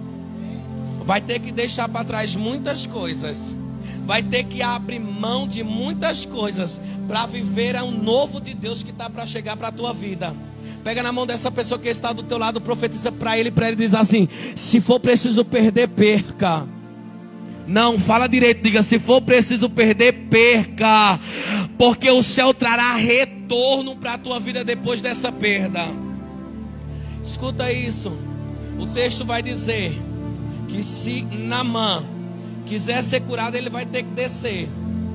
Vai ter que deixar para trás muitas coisas. Vai ter que abrir mão de muitas coisas para viver um novo de Deus que está para chegar para a tua vida. Pega na mão dessa pessoa que está do teu lado, profetiza para ele, para ele diz assim: se for preciso perder, perca. Não, fala direito, diga: se for preciso perder, perca, porque o céu trará retorno para a tua vida depois dessa perda. Escuta isso. O texto vai dizer que se Naamã quiser ser curado, ele vai ter que descer.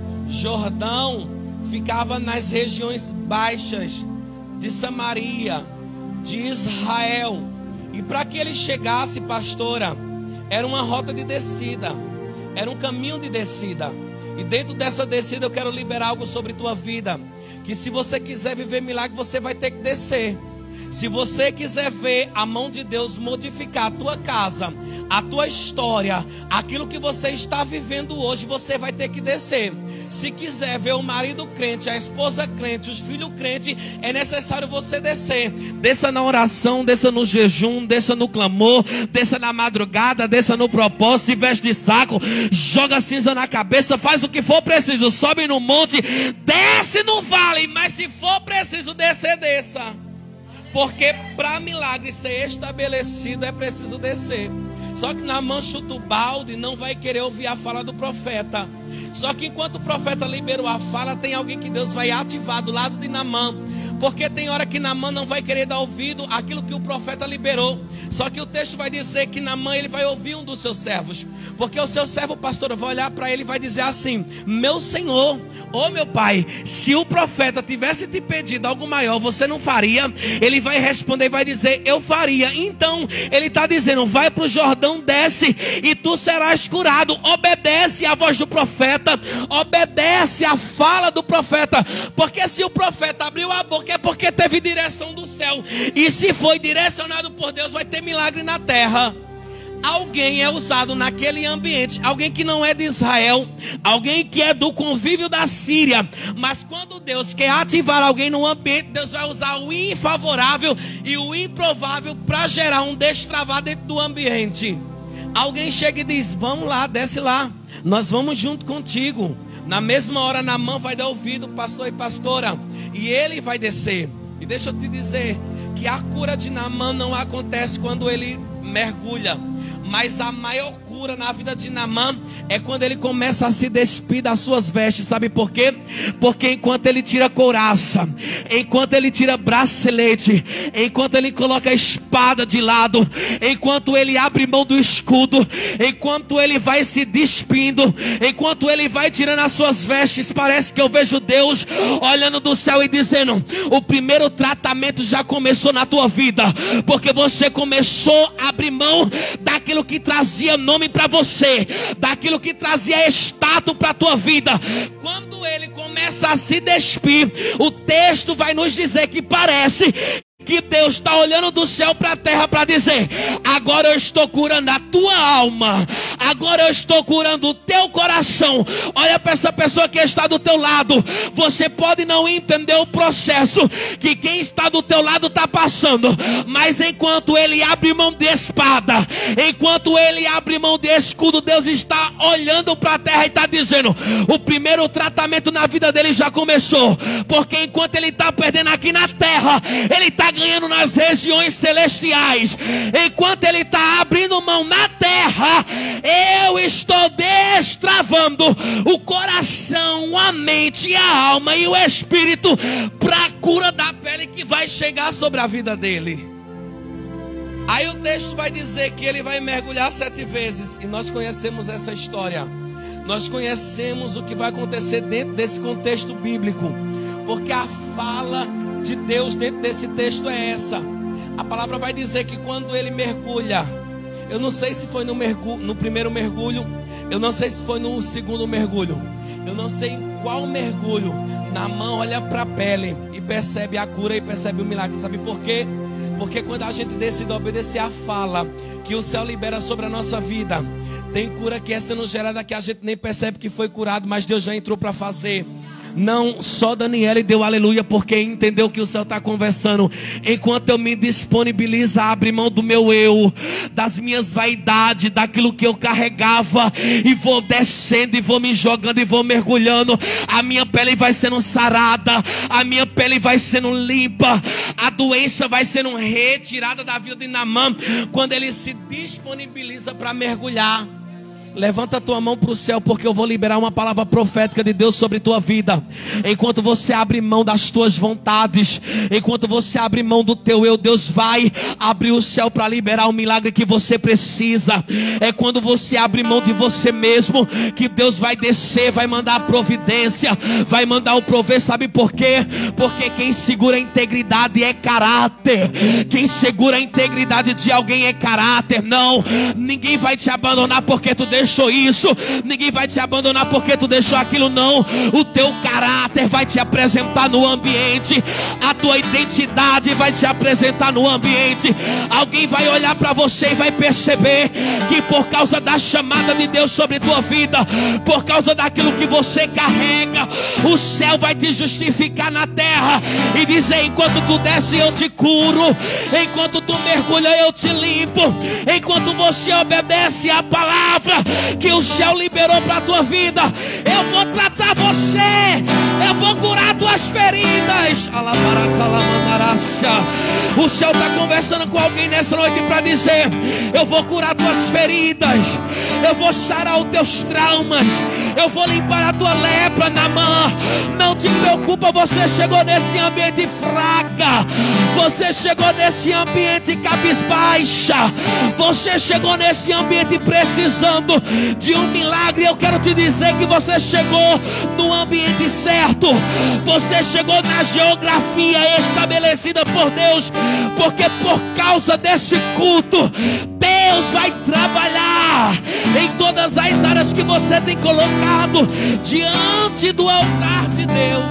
Jordão ficava nas regiões baixas de Samaria, de Israel. E para que ele chegasse, pastora, era uma rota de descida, era um caminho de descida. E dentro dessa descida eu quero liberar algo sobre tua vida, que se você quiser viver milagre, você vai ter que descer. Se você quiser ver a mão de Deus modificar a tua casa, a tua história, aquilo que você está vivendo hoje, você vai ter que descer. Se quiser ver o marido crente, a esposa crente, os filhos crentes, é necessário você descer. Desça na oração, desça no jejum, desça no clamor, desça na madrugada, desça no propósito, se veste de saco, joga cinza na cabeça, faz o que for preciso, sobe no monte, desce no vale, mas se for preciso descer, desça. Porque para milagre ser estabelecido é preciso descer. Só que Naamã chuta o balde, não vai querer ouvir a fala do profeta. Só que enquanto o profeta liberou a fala, tem alguém que Deus vai ativar do lado de Naamã. Porque tem hora que Naamã não vai querer dar ouvido àquilo que o profeta liberou. Só que o texto vai dizer que Naamã, ele vai ouvir um dos seus servos. Porque o seu servo, pastor, vai olhar para ele e vai dizer assim: meu senhor, ô meu pai, se o profeta tivesse te pedido algo maior, você não faria? Ele vai responder e vai dizer: eu faria. Então, ele está dizendo: vai para o Jordão, desce e tu serás curado. Obedece à voz do profeta, obedece à fala do profeta. Porque se o profeta abriu a boca, é porque teve direção do céu. E se foi direcionado por Deus, vai ter milagre na terra. Alguém é usado naquele ambiente, alguém que não é de Israel, alguém que é do convívio da Síria. Mas quando Deus quer ativar alguém no ambiente, Deus vai usar o infavorável e o improvável para gerar um destravar dentro do ambiente. Alguém chega e diz: vamos lá, desce lá, nós vamos junto contigo. Na mesma hora Naamã vai dar ouvido, pastor e pastora, e ele vai descer. E deixa eu te dizer que a cura de Naamã não acontece quando ele mergulha, mas a maior cura na vida de Naamã é quando ele começa a se despir das suas vestes. Sabe por quê? Porque enquanto ele tira couraça, enquanto ele tira bracelete, enquanto ele coloca a espada de lado, enquanto ele abre mão do escudo, enquanto ele vai se despindo, enquanto ele vai tirando as suas vestes, parece que eu vejo Deus olhando do céu e dizendo: o primeiro tratamento já começou na tua vida, porque você começou a abrir mão daquilo que trazia nome para você, daquilo que trazia status para a tua vida. Quando ele começa a se despir, o texto vai nos dizer que parece que Deus está olhando do céu para a terra para dizer: agora eu estou curando a tua alma, agora eu estou curando o teu coração. Olha para essa pessoa que está do teu lado. Você pode não entender o processo que quem está do teu lado está passando, mas enquanto ele abre mão de espada, enquanto ele abre mão de escudo, Deus está olhando para a terra e está dizendo: o primeiro tratamento na vida dele já começou. Porque enquanto ele está perdendo aqui na terra, ele está ganhando nas regiões celestiais. Enquanto ele está abrindo mão na terra, eu estou destravando o coração, a mente, a alma e o espírito para a cura da pele que vai chegar sobre a vida dele. Aí o texto vai dizer que ele vai mergulhar sete vezes. E nós conhecemos essa história. Nós conhecemos o que vai acontecer dentro desse contexto bíblico. Porque a fala de Deus dentro desse texto é essa. A palavra vai dizer que quando ele mergulha, eu não sei se foi no, mergulho, no primeiro mergulho, eu não sei se foi no segundo mergulho, eu não sei em qual mergulho, Naamã olha para a pele e percebe a cura e percebe o milagre. Sabe por quê? Porque quando a gente decide obedecer a fala que o céu libera sobre a nossa vida, tem cura que é sendo gerada que a gente nem percebe que foi curado, mas Deus já entrou para fazer. Não, só Daniela deu aleluia porque entendeu que o céu está conversando. Enquanto eu me disponibilizo a abrir mão do meu eu, das minhas vaidades, daquilo que eu carregava, e vou descendo e vou me jogando e vou mergulhando, a minha pele vai sendo sarada, a minha pele vai sendo limpa, a doença vai sendo retirada da vida de Naamã. Quando ele se disponibiliza para mergulhar, levanta a tua mão para o céu, porque eu vou liberar uma palavra profética de Deus sobre tua vida. Enquanto você abre mão das tuas vontades, enquanto você abre mão do teu eu, Deus vai abrir o céu para liberar o milagre que você precisa. É quando você abre mão de você mesmo que Deus vai descer, vai mandar a providência, vai mandar o prover. Sabe por quê? Porque quem segura a integridade é caráter. Quem segura a integridade de alguém é caráter. Não, ninguém vai te abandonar porque tu deixa deixou isso, ninguém vai te abandonar porque tu deixou aquilo, não. O teu caráter vai te apresentar no ambiente, a tua identidade vai te apresentar no ambiente. Alguém vai olhar para você e vai perceber que por causa da chamada de Deus sobre tua vida, por causa daquilo que você carrega, o céu vai te justificar na terra e dizer: enquanto tu desce eu te curo, enquanto tu mergulha eu te limpo, enquanto você obedece a palavra que o céu liberou para a tua vida, eu vou tratar você, eu vou curar tuas feridas. O céu está conversando com alguém nessa noite para dizer: eu vou curar tuas feridas, eu vou sarar os teus traumas, eu vou limpar a tua lepra. Naamã, não te preocupa, você chegou nesse ambiente fraca, você chegou nesse ambiente cabisbaixa, você chegou nesse ambiente precisando de um milagre. Eu quero te dizer que você chegou no ambiente certo, você chegou na geografia estabelecida por Deus, porque por causa desse culto Deus vai trabalhar em todas as áreas que você tem colocado diante do altar de Deus.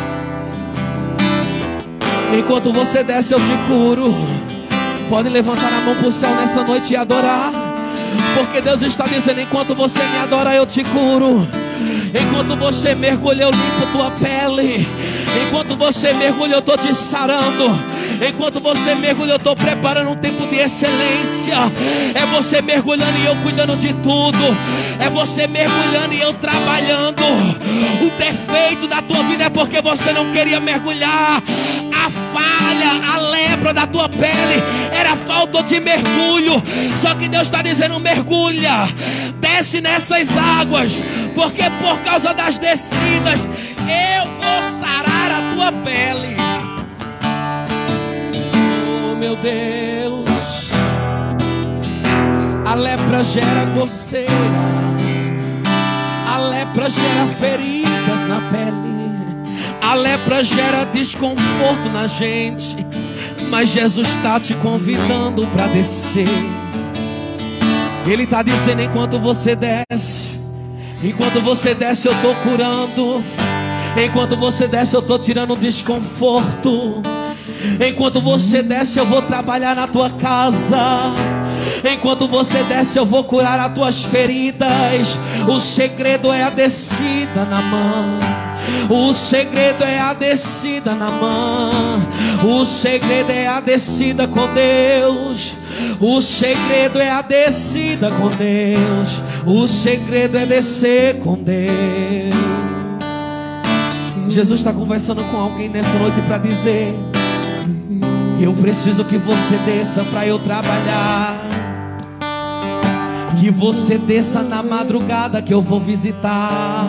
Enquanto você desce eu te curo. Pode levantar a mão para o céu nessa noite e adorar, porque Deus está dizendo: enquanto você me adora eu te curo. Enquanto você mergulha eu limpo tua pele. Enquanto você mergulha eu estou te sarando. Enquanto você mergulha eu estou preparando um tempo de excelência. É você mergulhando e eu cuidando de tudo. É você mergulhando e eu trabalhando. O defeito da tua vida é porque você não queria mergulhar. A falha, a lepra da tua pele era falta de mergulho. Só que Deus está dizendo: mergulha, desce nessas águas, porque por causa das descidas eu vou sarar a tua pele. Oh meu Deus, a lepra gera coceira, a lepra gera feridas na pele, a lepra gera desconforto na gente, mas Jesus está te convidando para descer. Ele está dizendo: enquanto você desce, enquanto você desce eu estou curando, enquanto você desce eu estou tirando desconforto, enquanto você desce eu vou trabalhar na tua casa, enquanto você desce eu vou curar as tuas feridas. O segredo é a descida na mão. O segredo é a descida na mão. O segredo é a descida com Deus. O segredo é a descida com Deus. O segredo é descer com Deus. Jesus está conversando com alguém nessa noite para dizer: eu preciso que você desça para eu trabalhar. Que você desça na madrugada que eu vou visitar.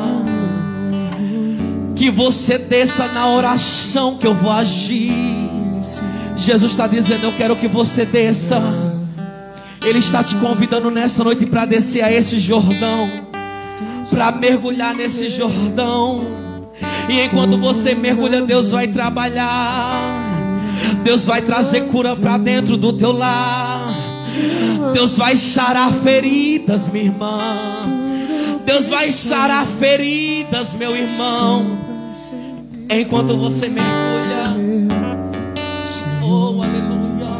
Que você desça na oração que eu vou agir. Jesus está dizendo: eu quero que você desça. Ele está te convidando nessa noite para descer a esse Jordão, para mergulhar nesse Jordão. E enquanto você mergulha, Deus vai trabalhar. Deus vai trazer cura para dentro do teu lar. Deus vai sarar feridas, minha irmã. Deus vai sarar feridas, meu irmão. Enquanto você mergulha. Oh, aleluia.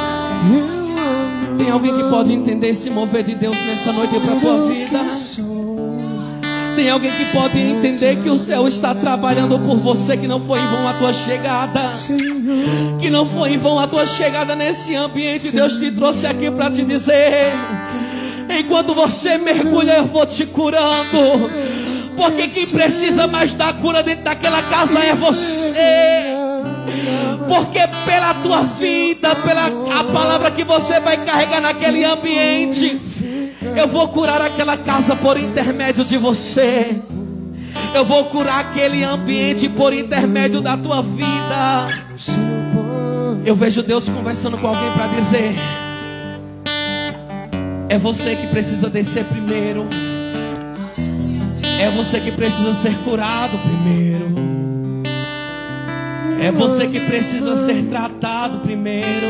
Tem alguém que pode entender esse mover de Deus nessa noite para a tua vida? Tem alguém que pode entender que o céu está trabalhando por você, que não foi em vão a tua chegada, que não foi em vão a tua chegada nesse ambiente. Deus te trouxe aqui para te dizer: enquanto você mergulha, eu vou te curando. Porque quem precisa mais da cura dentro daquela casa é você. Porque pela tua vida, pela a palavra que você vai carregar naquele ambiente, eu vou curar aquela casa por intermédio de você. Eu vou curar aquele ambiente por intermédio da tua vida. Eu vejo Deus conversando com alguém para dizer: é você que precisa descer primeiro. É você que precisa ser curado primeiro. É você que precisa ser tratado primeiro.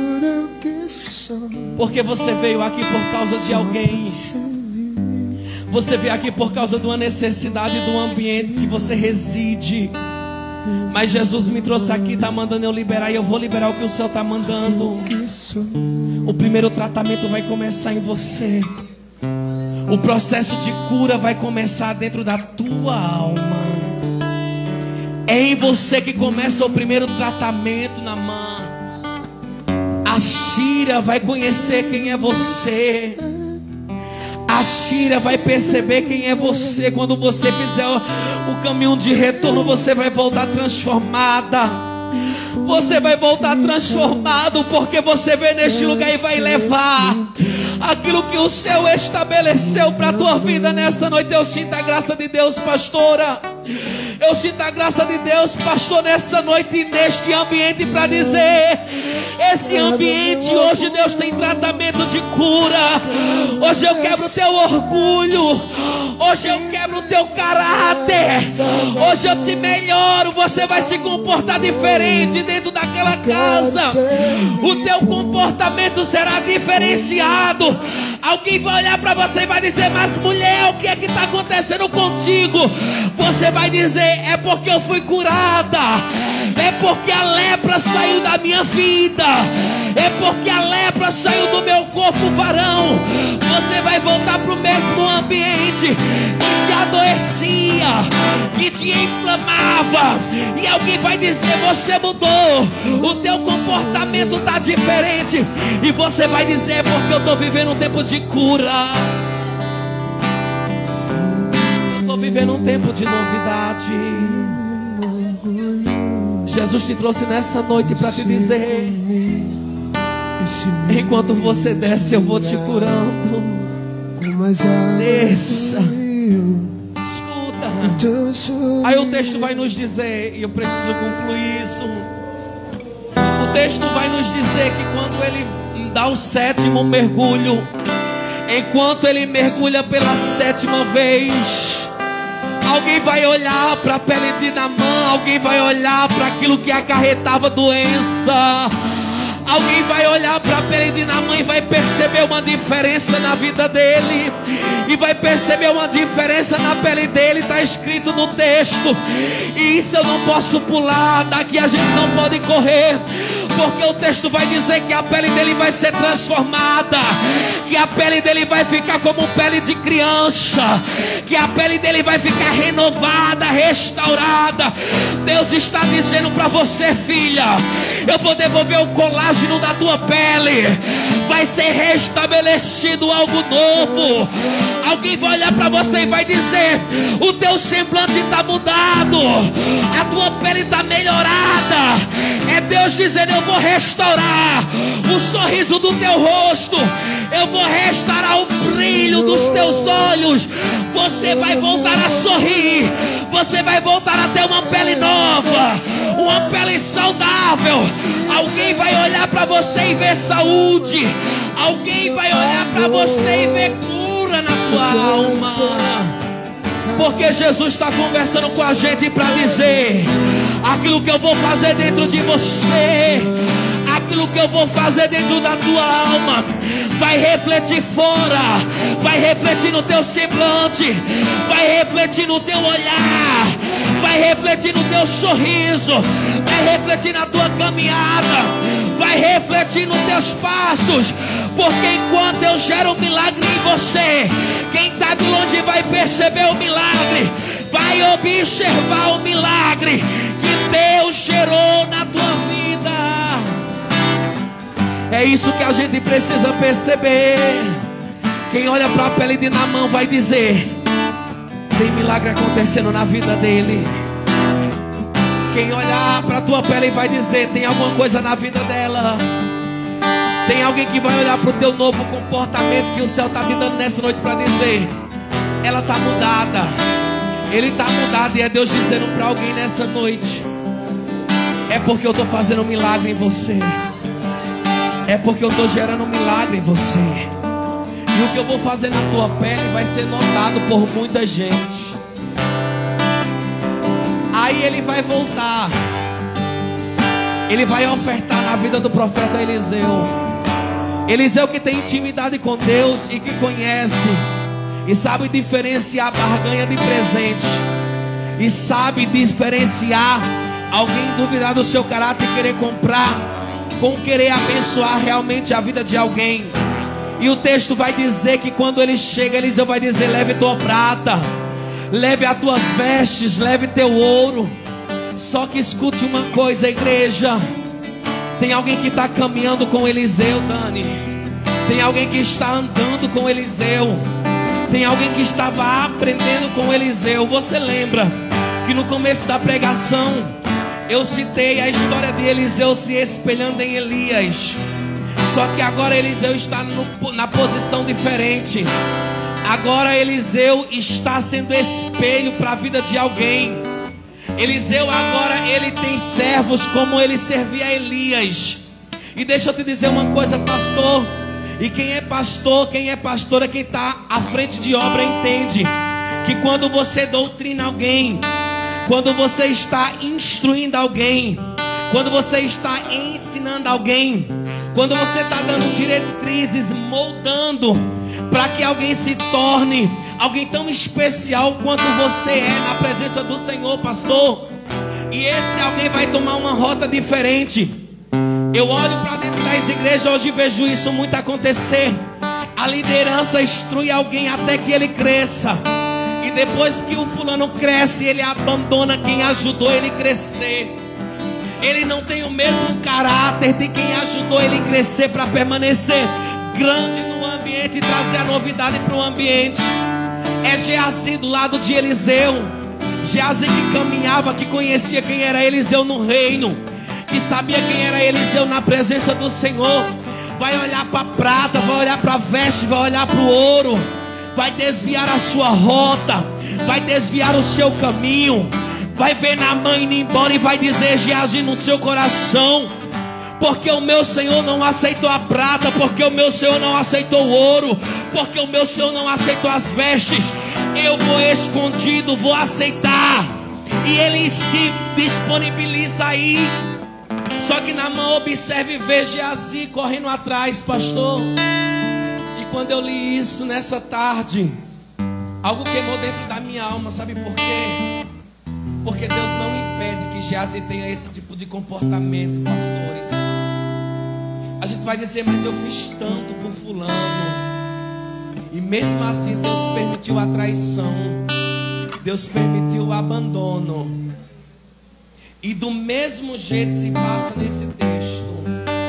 Porque você veio aqui por causa de alguém. Você veio aqui por causa de uma necessidade do ambiente que você reside. Mas Jesus me trouxe aqui, está mandando eu liberar. E eu vou liberar o que o Senhor está mandando. O primeiro tratamento vai começar em você. O processo de cura vai começar dentro da tua alma. É em você que começa o primeiro tratamento na mão. A Síria vai conhecer quem é você. A Síria vai perceber quem é você. Quando você fizer o, o caminho de retorno, você vai voltar transformada. Você vai voltar transformado, porque você vem neste lugar e vai levar aquilo que o céu estabeleceu para a tua vida nessa noite. Eu sinto a graça de Deus, pastora. Eu sinto a graça de Deus, pastor, nessa noite e neste ambiente para dizer: esse ambiente hoje Deus tem tratamento de cura. Hoje eu quebro o teu orgulho. Hoje eu quebro o teu caráter. Hoje eu te melhoro. Você vai se comportar diferente dentro daquela casa. O teu comportamento será diferenciado. Alguém vai olhar para você e vai dizer: mas mulher, o que é que está acontecendo contigo? Você vai dizer: é porque eu fui curada. É porque a lepra saiu da minha vida. É porque a lepra saiu do meu corpo, varão. Você vai voltar para o mesmo ambiente que te adoecia, que te inflamava. E alguém vai dizer: você mudou. O teu comportamento está diferente. E você vai dizer: porque eu estou vivendo um tempo de cura. Eu estou vivendo um tempo de novidade. Jesus te trouxe nessa noite para te dizer: enquanto você desce, eu vou te curando. Desça. Escuta. Aí o texto vai nos dizer, e eu preciso concluir isso. O texto vai nos dizer que quando ele dá o sétimo mergulho, enquanto ele mergulha pela sétima vez, alguém vai olhar para a pele de Naamã. Alguém vai olhar para aquilo que acarretava doença. Alguém vai olhar para a pele de Naamã e vai perceber uma diferença na vida dele. E vai perceber uma diferença na pele dele. Está escrito no texto. E isso eu não posso pular. Daqui a gente não pode correr. Porque o texto vai dizer que a pele dele vai ser transformada. Que a pele dele vai ficar como pele de criança. Que a pele dele vai ficar renovada, restaurada. Deus está dizendo para você, filha: eu vou devolver o colágeno da tua pele. Vai ser restabelecido algo novo. Alguém vai olhar para você e vai dizer: o teu semblante está mudado. A tua pele está melhorada. É Deus dizendo: eu vou restaurar o sorriso do teu rosto. Eu vou restaurar o brilho dos teus olhos. Você vai voltar a sorrir. Você vai voltar a ter uma pele nova, uma pele saudável. Alguém vai olhar para você e ver saúde. Alguém vai olhar para você e ver cura na tua alma. Porque Jesus está conversando com a gente para dizer: aquilo que eu vou fazer dentro de você, aquilo que eu vou fazer dentro da tua alma, vai refletir fora, vai refletir no teu semblante, vai refletir no teu olhar, vai refletir no teu sorriso, vai refletir na tua caminhada, vai refletir nos teus passos. Porque enquanto eu gero um milagre em você, quem está de longe vai perceber o milagre, vai observar o milagre que Deus gerou na tua vida. É isso que a gente precisa perceber. Quem olha para a pele de Naamã vai dizer: tem milagre acontecendo na vida dele. Quem olhar para a tua pele vai dizer: tem alguma coisa na vida dela. Tem alguém que vai olhar para o teu novo comportamento que o céu está te dando nessa noite para dizer: ela está mudada, ele está mudado. E é Deus dizendo para alguém nessa noite: é porque eu estou fazendo um milagre em você, é porque eu estou gerando um milagre em você. E o que eu vou fazer na tua pele vai ser notado por muita gente. Aí ele vai voltar, ele vai ofertar na vida do profeta Eliseu. Eliseu que tem intimidade com Deus e que conhece e sabe diferenciar barganha de presente, e sabe diferenciar alguém duvidar do seu caráter e querer comprar com querer abençoar realmente a vida de alguém. E o texto vai dizer que quando ele chega, Eliseu vai dizer: leve tua prata, leve as tuas vestes, leve teu ouro. Só que escute uma coisa, igreja. Tem alguém que está caminhando com Eliseu, Dani. Tem alguém que está andando com Eliseu. Tem alguém que estava aprendendo com Eliseu. Você lembra que no começo da pregação eu citei a história de Eliseu se espelhando em Elias. Só que agora Eliseu está no, na posição diferente. Agora Eliseu está sendo espelho para a vida de alguém. Eliseu agora ele tem servos como ele servia a Elias. E deixa eu te dizer uma coisa, pastor. E quem é pastor, quem é pastora, quem está à frente de obra entende que quando você doutrina alguém, quando você está instruindo alguém, quando você está ensinando alguém, quando você está dando diretrizes, moldando para que alguém se torne alguém tão especial quanto você é na presença do Senhor, pastor. E esse alguém vai tomar uma rota diferente. Eu olho para dentro das igrejas hoje e vejo isso muito acontecer. A liderança instrui alguém até que ele cresça. E depois que o fulano cresce, ele abandona quem ajudou ele crescer. Ele não tem o mesmo caráter de quem ajudou ele crescer para permanecer grande no ambiente e trazer a novidade para o ambiente. É Geazi do lado de Eliseu. Geazi que caminhava, que conhecia quem era Eliseu no reino, que sabia quem era Eliseu na presença do Senhor. Vai olhar para a prata, vai olhar para a veste, vai olhar para o ouro, vai desviar a sua rota, vai desviar o seu caminho. Vai ver Naamã indo embora e vai dizer: Geazi no seu coração: porque o meu Senhor não aceitou a prata, porque o meu Senhor não aceitou o ouro, porque o meu Senhor não aceitou as vestes, eu vou escondido, vou aceitar. E ele se disponibiliza aí. Só que Naamã observa e vê Geazi correndo atrás, pastor. E quando eu li isso nessa tarde, algo queimou dentro da minha alma. Sabe por quê? Porque Deus não impede que Geazi tenha esse tipo de comportamento, pastores. A gente vai dizer: mas eu fiz tanto por fulano. E mesmo assim Deus permitiu a traição, Deus permitiu o abandono. E do mesmo jeito se passa nesse texto.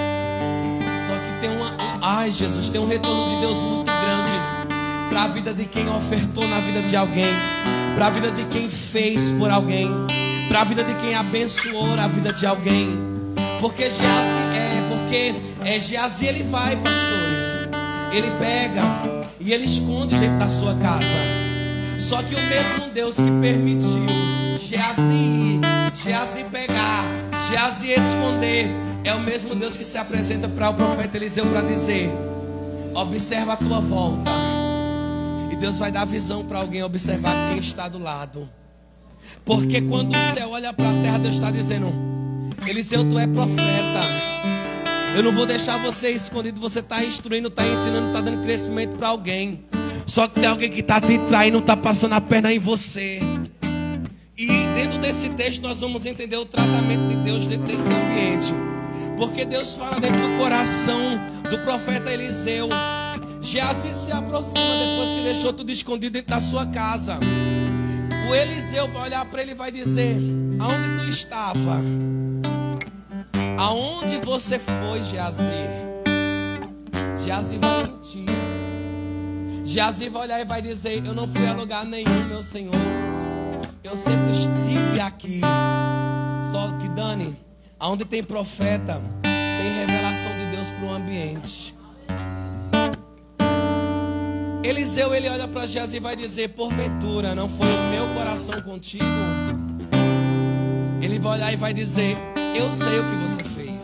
Só que tem uma... Ai, Jesus, tem um retorno de Deus muito grande para a vida de quem ofertou na vida de alguém, para a vida de quem fez por alguém, para a vida de quem abençoou a vida de alguém. Porque Geazi é, porque é Geazi, ele vai, pastores, ele pega e ele esconde dentro da sua casa. Só que o mesmo Deus que permitiu Geazi ir, Geazi pegar, Geazi esconder, é o mesmo Deus que se apresenta para o profeta Eliseu para dizer: observa a tua volta. E Deus vai dar visão para alguém observar quem está do lado. Porque quando o céu olha para a terra, Deus está dizendo: Eliseu, tu é profeta. Eu não vou deixar você escondido. Você está instruindo, está ensinando, está dando crescimento para alguém. Só que tem alguém que está te traindo, está passando a perna em você. E dentro desse texto nós vamos entender o tratamento de Deus dentro desse ambiente. Porque Deus fala dentro do coração do profeta Eliseu. Geazi se aproxima depois que deixou tudo escondido dentro da sua casa. O Eliseu vai olhar para ele e vai dizer: aonde tu estava? Aonde você foi, Geazi? Geazi vai mentir. Geazi vai olhar e vai dizer: eu não fui a lugar nenhum, meu Senhor. Eu sempre estive aqui. Só que, Dani, aonde tem profeta, tem revelação de Deus para o ambiente. Eliseu, ele olha para Geazi e vai dizer: porventura não foi o meu coração contigo? Ele vai olhar e vai dizer: eu sei o que você fez.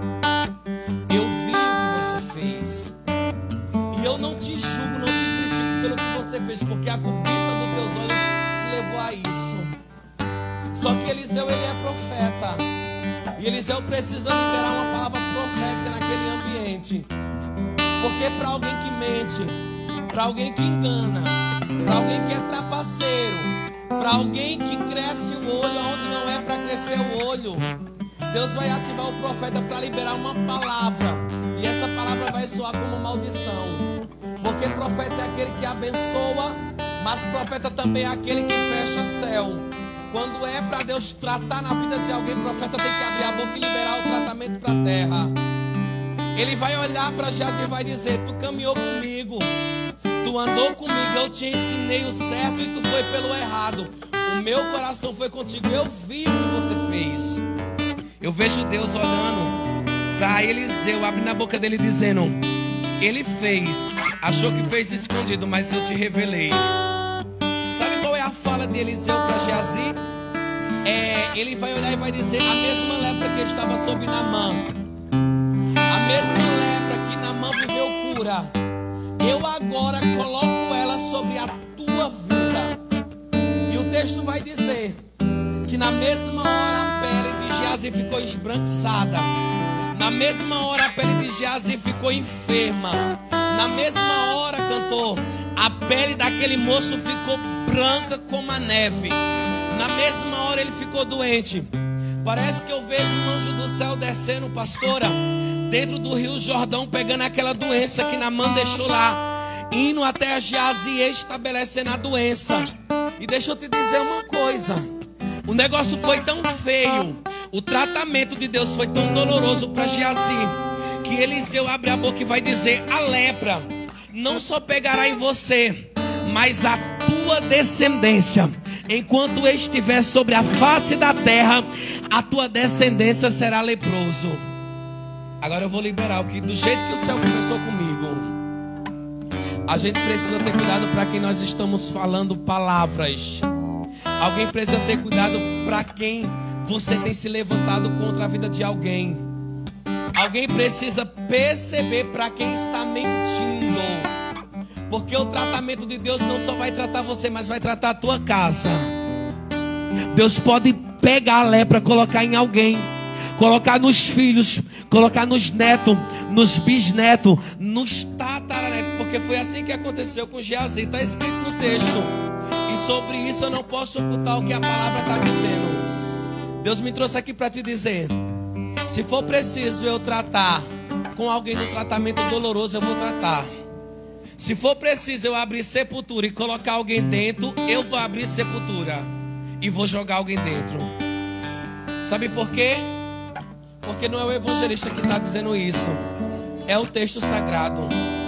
Eu vi o que você fez. E eu não te julgo, não te critico pelo que você fez, porque a cobiça dos teus olhos te levou a isso. Só que Eliseu, ele é profeta. E Eliseu precisa liberar uma palavra profética naquele ambiente. Porque para alguém que mente, para alguém que engana, para alguém que é trapaceiro, para alguém que cresce o olho onde não é para crescer o olho, Deus vai ativar o profeta para liberar uma palavra. E essa palavra vai soar como maldição. Porque profeta é aquele que abençoa, mas profeta também é aquele que fecha céu. Quando é para Deus tratar na vida de alguém, profeta tem que abrir a boca e liberar o tratamento para a terra. Ele vai olhar para Geazi e vai dizer: tu caminhou comigo, tu andou comigo, eu te ensinei o certo e tu foi pelo errado. O meu coração foi contigo, eu vi o que você fez. Eu vejo Deus olhando para Eliseu, abrindo a boca dele dizendo: ele fez, achou que fez escondido, mas eu te revelei. Sabe qual é a fala de Eliseu para Geazi? É, ele vai olhar e vai dizer: a mesma lepra que estava sobre Naamã, a mesma lepra que Naamã viveu cura, eu agora coloco ela sobre a tua vida. E o texto vai dizer que na mesma hora a pele de Geazi ficou esbranquiçada. Na mesma hora a pele de Geazi ficou enferma. Na mesma hora, cantor, a pele daquele moço ficou branca como a neve. Na mesma hora ele ficou doente. Parece que eu vejo um anjo do céu descendo, pastora, dentro do rio Jordão, pegando aquela doença que Naamã deixou lá, indo até a Geazi e estabelecendo a doença. E deixa eu te dizer uma coisa: o negócio foi tão feio, o tratamento de Deus foi tão doloroso para Geazi, que Eliseu abre a boca e vai dizer: a lepra não só pegará em você, mas a tua descendência. Enquanto eu estiver sobre a face da terra, a tua descendência será leproso. Agora eu vou liberar o que, do jeito que o céu começou comigo. A gente precisa ter cuidado para quem nós estamos falando palavras. Alguém precisa ter cuidado para quem você tem se levantado contra a vida de alguém. Alguém precisa perceber para quem está mentindo. Porque o tratamento de Deus não só vai tratar você, mas vai tratar a tua casa. Deus pode pegar a lepra, colocar em alguém, colocar nos filhos, colocar nos netos, nos bisnetos, nos tataranetos. Porque foi assim que aconteceu com Geazi, está escrito no texto. E sobre isso eu não posso ocultar o que a palavra está dizendo. Deus me trouxe aqui para te dizer: se for preciso eu tratar com alguém no tratamento doloroso, eu vou tratar. Se for preciso eu abrir sepultura e colocar alguém dentro, eu vou abrir sepultura e vou jogar alguém dentro. Sabe por quê? Porque não é o evangelista que está dizendo isso, é o texto sagrado.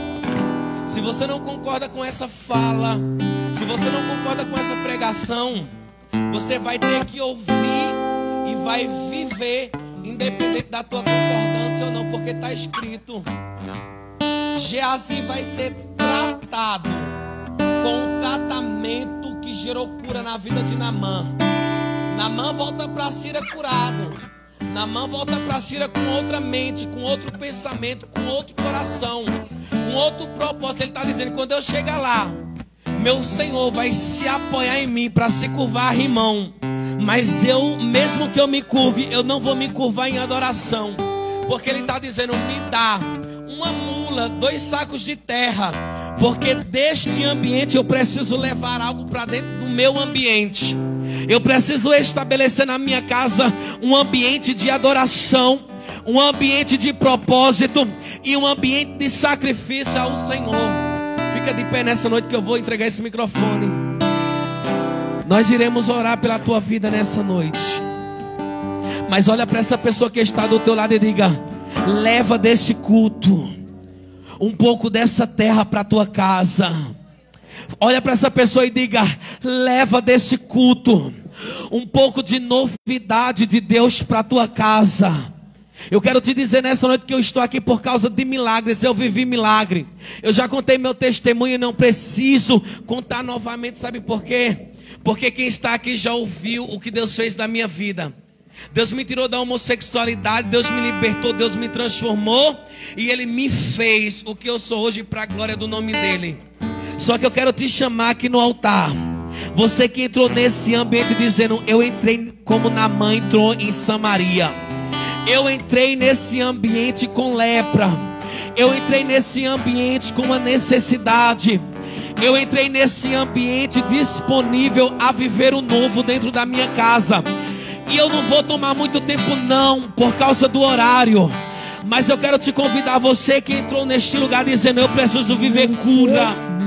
Se você não concorda com essa fala, se você não concorda com essa pregação, você vai ter que ouvir e vai viver, independente da tua concordância ou não, porque está escrito: Geazi vai ser tratado com o tratamento que gerou cura na vida de Naamã. Naamã volta para Síria curado. Naamã volta para Síria com outra mente, com outro pensamento, com outro coração, com outro propósito. Ele está dizendo: quando eu chegar lá, meu Senhor vai se apoiar em mim para se curvar, irmão. Mas eu, mesmo que eu me curve, eu não vou me curvar em adoração. Porque ele está dizendo: me dá uma mula, dois sacos de terra. Porque deste ambiente eu preciso levar algo para dentro do meu ambiente. Eu preciso estabelecer na minha casa um ambiente de adoração, um ambiente de propósito e um ambiente de sacrifício ao Senhor. Fica de pé nessa noite que eu vou entregar esse microfone. Nós iremos orar pela tua vida nessa noite. Mas olha para essa pessoa que está do teu lado e diga: leva desse culto um pouco dessa terra para a tua casa. Olha para essa pessoa e diga: leva desse culto um pouco de novidade de Deus para a tua casa. Eu quero te dizer nessa noite que eu estou aqui por causa de milagres. Eu vivi milagre. Eu já contei meu testemunho e não preciso contar novamente. Sabe por quê? Porque quem está aqui já ouviu o que Deus fez na minha vida. Deus me tirou da homossexualidade, Deus me libertou, Deus me transformou e Ele me fez o que eu sou hoje para a glória do nome dEle. Só que eu quero te chamar aqui no altar. Você que entrou nesse ambiente dizendo: eu entrei como Naamã entrou em Samaria. Eu entrei nesse ambiente com lepra. Eu entrei nesse ambiente com uma necessidade. Eu entrei nesse ambiente disponível a viver o novo dentro da minha casa. E eu não vou tomar muito tempo não, por causa do horário. Mas eu quero te convidar, você que entrou neste lugar dizendo: eu preciso viver cura,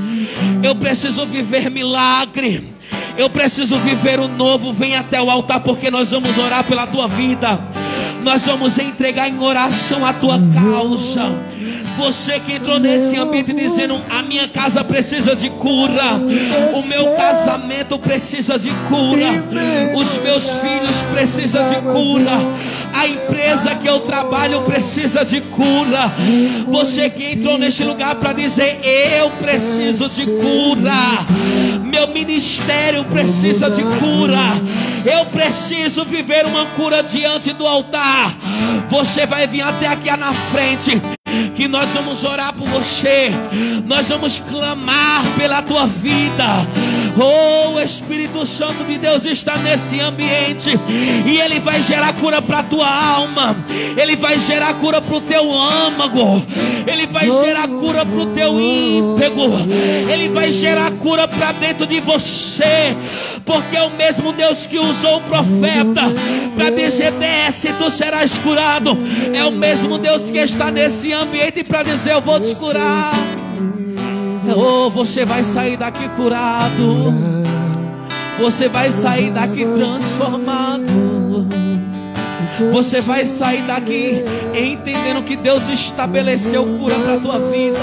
eu preciso viver milagre, eu preciso viver o novo. Vem até o altar, porque nós vamos orar pela tua vida. Nós vamos entregar em oração a tua causa. Você que entrou nesse ambiente dizendo: a minha casa precisa de cura, o meu casamento precisa de cura, os meus filhos precisam de cura, a empresa que eu trabalho precisa de cura. Você que entrou neste lugar para dizer: eu preciso de cura, meu ministério precisa de cura, eu preciso viver uma cura diante do altar. Você vai vir até aqui na frente, que nós vamos orar por você. Nós vamos clamar pela tua vida. Oh, o Espírito Santo de Deus está nesse ambiente e Ele vai gerar cura para a tua alma. Ele vai gerar cura para o teu âmago. Ele vai gerar cura para o teu íntego. Ele vai gerar cura para dentro de você. Porque é o mesmo Deus que usou o profeta para dizer: desce, tu serás curado. É o mesmo Deus que está nesse ambiente para dizer: eu vou te curar. Oh, você vai sair daqui curado. Você vai sair daqui transformado. Você vai sair daqui entendendo que Deus estabeleceu cura para a tua vida.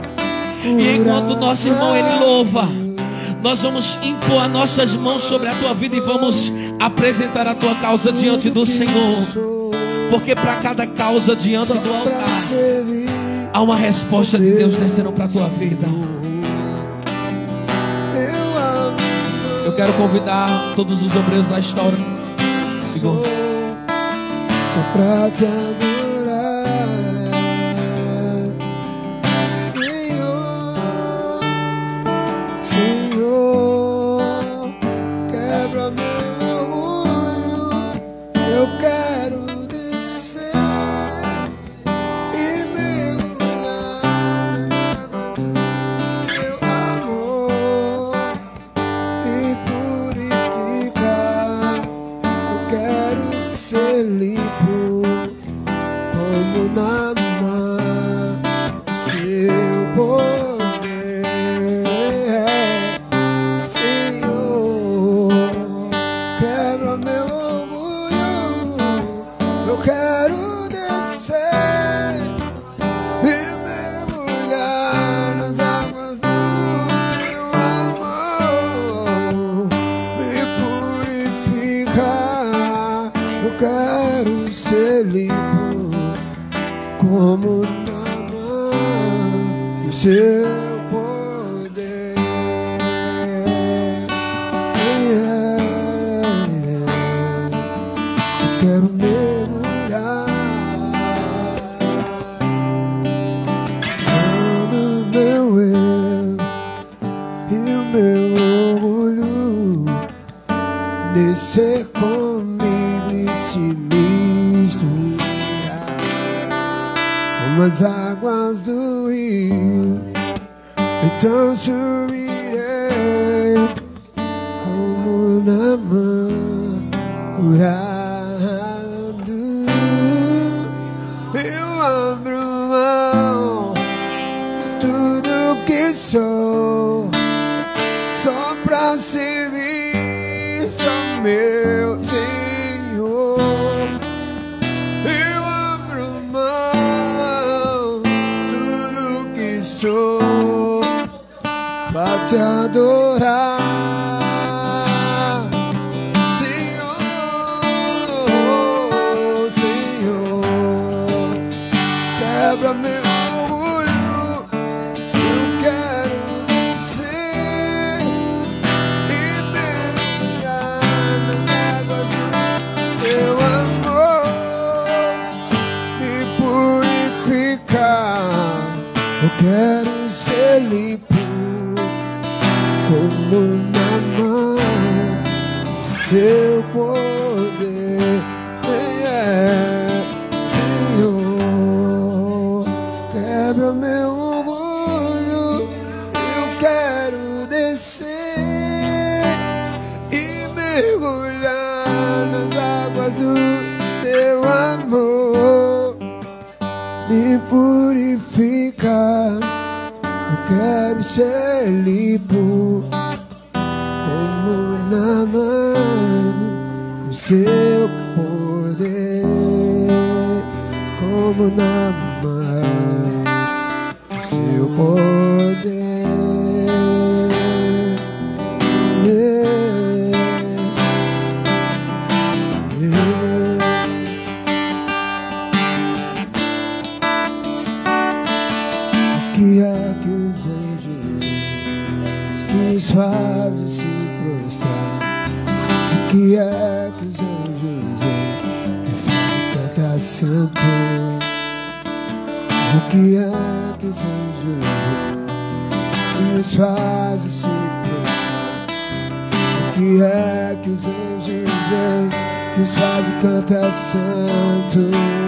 E enquanto o nosso irmão ele louva, nós vamos impor as nossas mãos sobre a tua vida e vamos apresentar a tua causa diante do Senhor. Porque para cada causa diante do altar há uma resposta de Deus descendo para a tua vida. Eu quero convidar todos os obreiros a estar orando. Só pra te adorar, Senhor, Senhor, quebra meu orgulho. Eu quero descer e mergulhar no teu amor e purificar. Eu quero ser limpo como Naamã, seu poder, Senhor, quebra meu orgulho. Eu quero descer e mergulhar nas águas do teu amor e purificar. Eu quero ser limpo como Naamã, o seu poder. descer comigo e se misturar como as águas do rio. Então subirei como Naamã, curado. Eu abro mão de tudo que sou, só pra ser visto, meu Senhor. Eu abro mão de tudo que sou, pra te adorar, Senhor, Senhor. Quebra meu orgulho, eu quero descer e mergulhar nas águas do teu amor, me purificar. Eu quero ser limpo como Naamã, seu poder, é, Senhor. Quebra meu orgulho, eu quero descer e mergulhar nas águas do teu amor, me purificar. Eu quero ser limpo como Naamã, no seu poder, como Naamã, no seu poder. Yeah. Yeah. O que é que os anjos que os fazem se prostrar? O que é que os anjos que fazem tanta santo? O que é que os anjos que os fazem se prostrar? O que é que os anjos que os fazem cantar santo?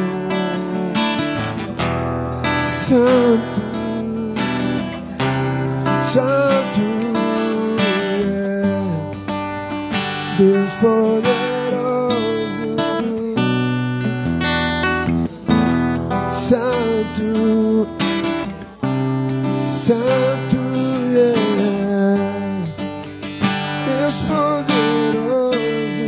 Santo, Santo, yeah. Deus poderoso, Santo, Santo, yeah. Deus poderoso.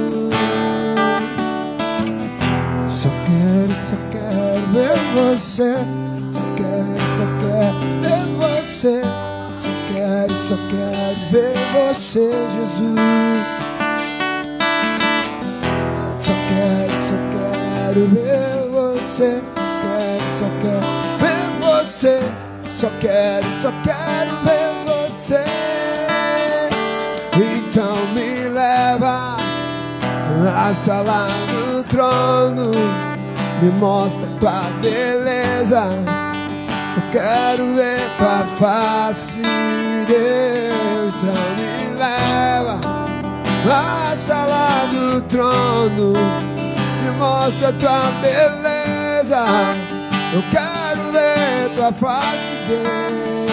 Só quero, só quero ver você. Só quero, só quero ver você. Só quero, só quero ver você, Jesus. Só quero, só quero ver você. Quero, só quero ver você. Só quero, só quero ver você. Então me leva à sala do trono, me mostra tua beleza. Eu quero ver tua face, Deus. Então me leva à sala do trono, me mostra tua beleza. Eu quero ver tua face, Deus.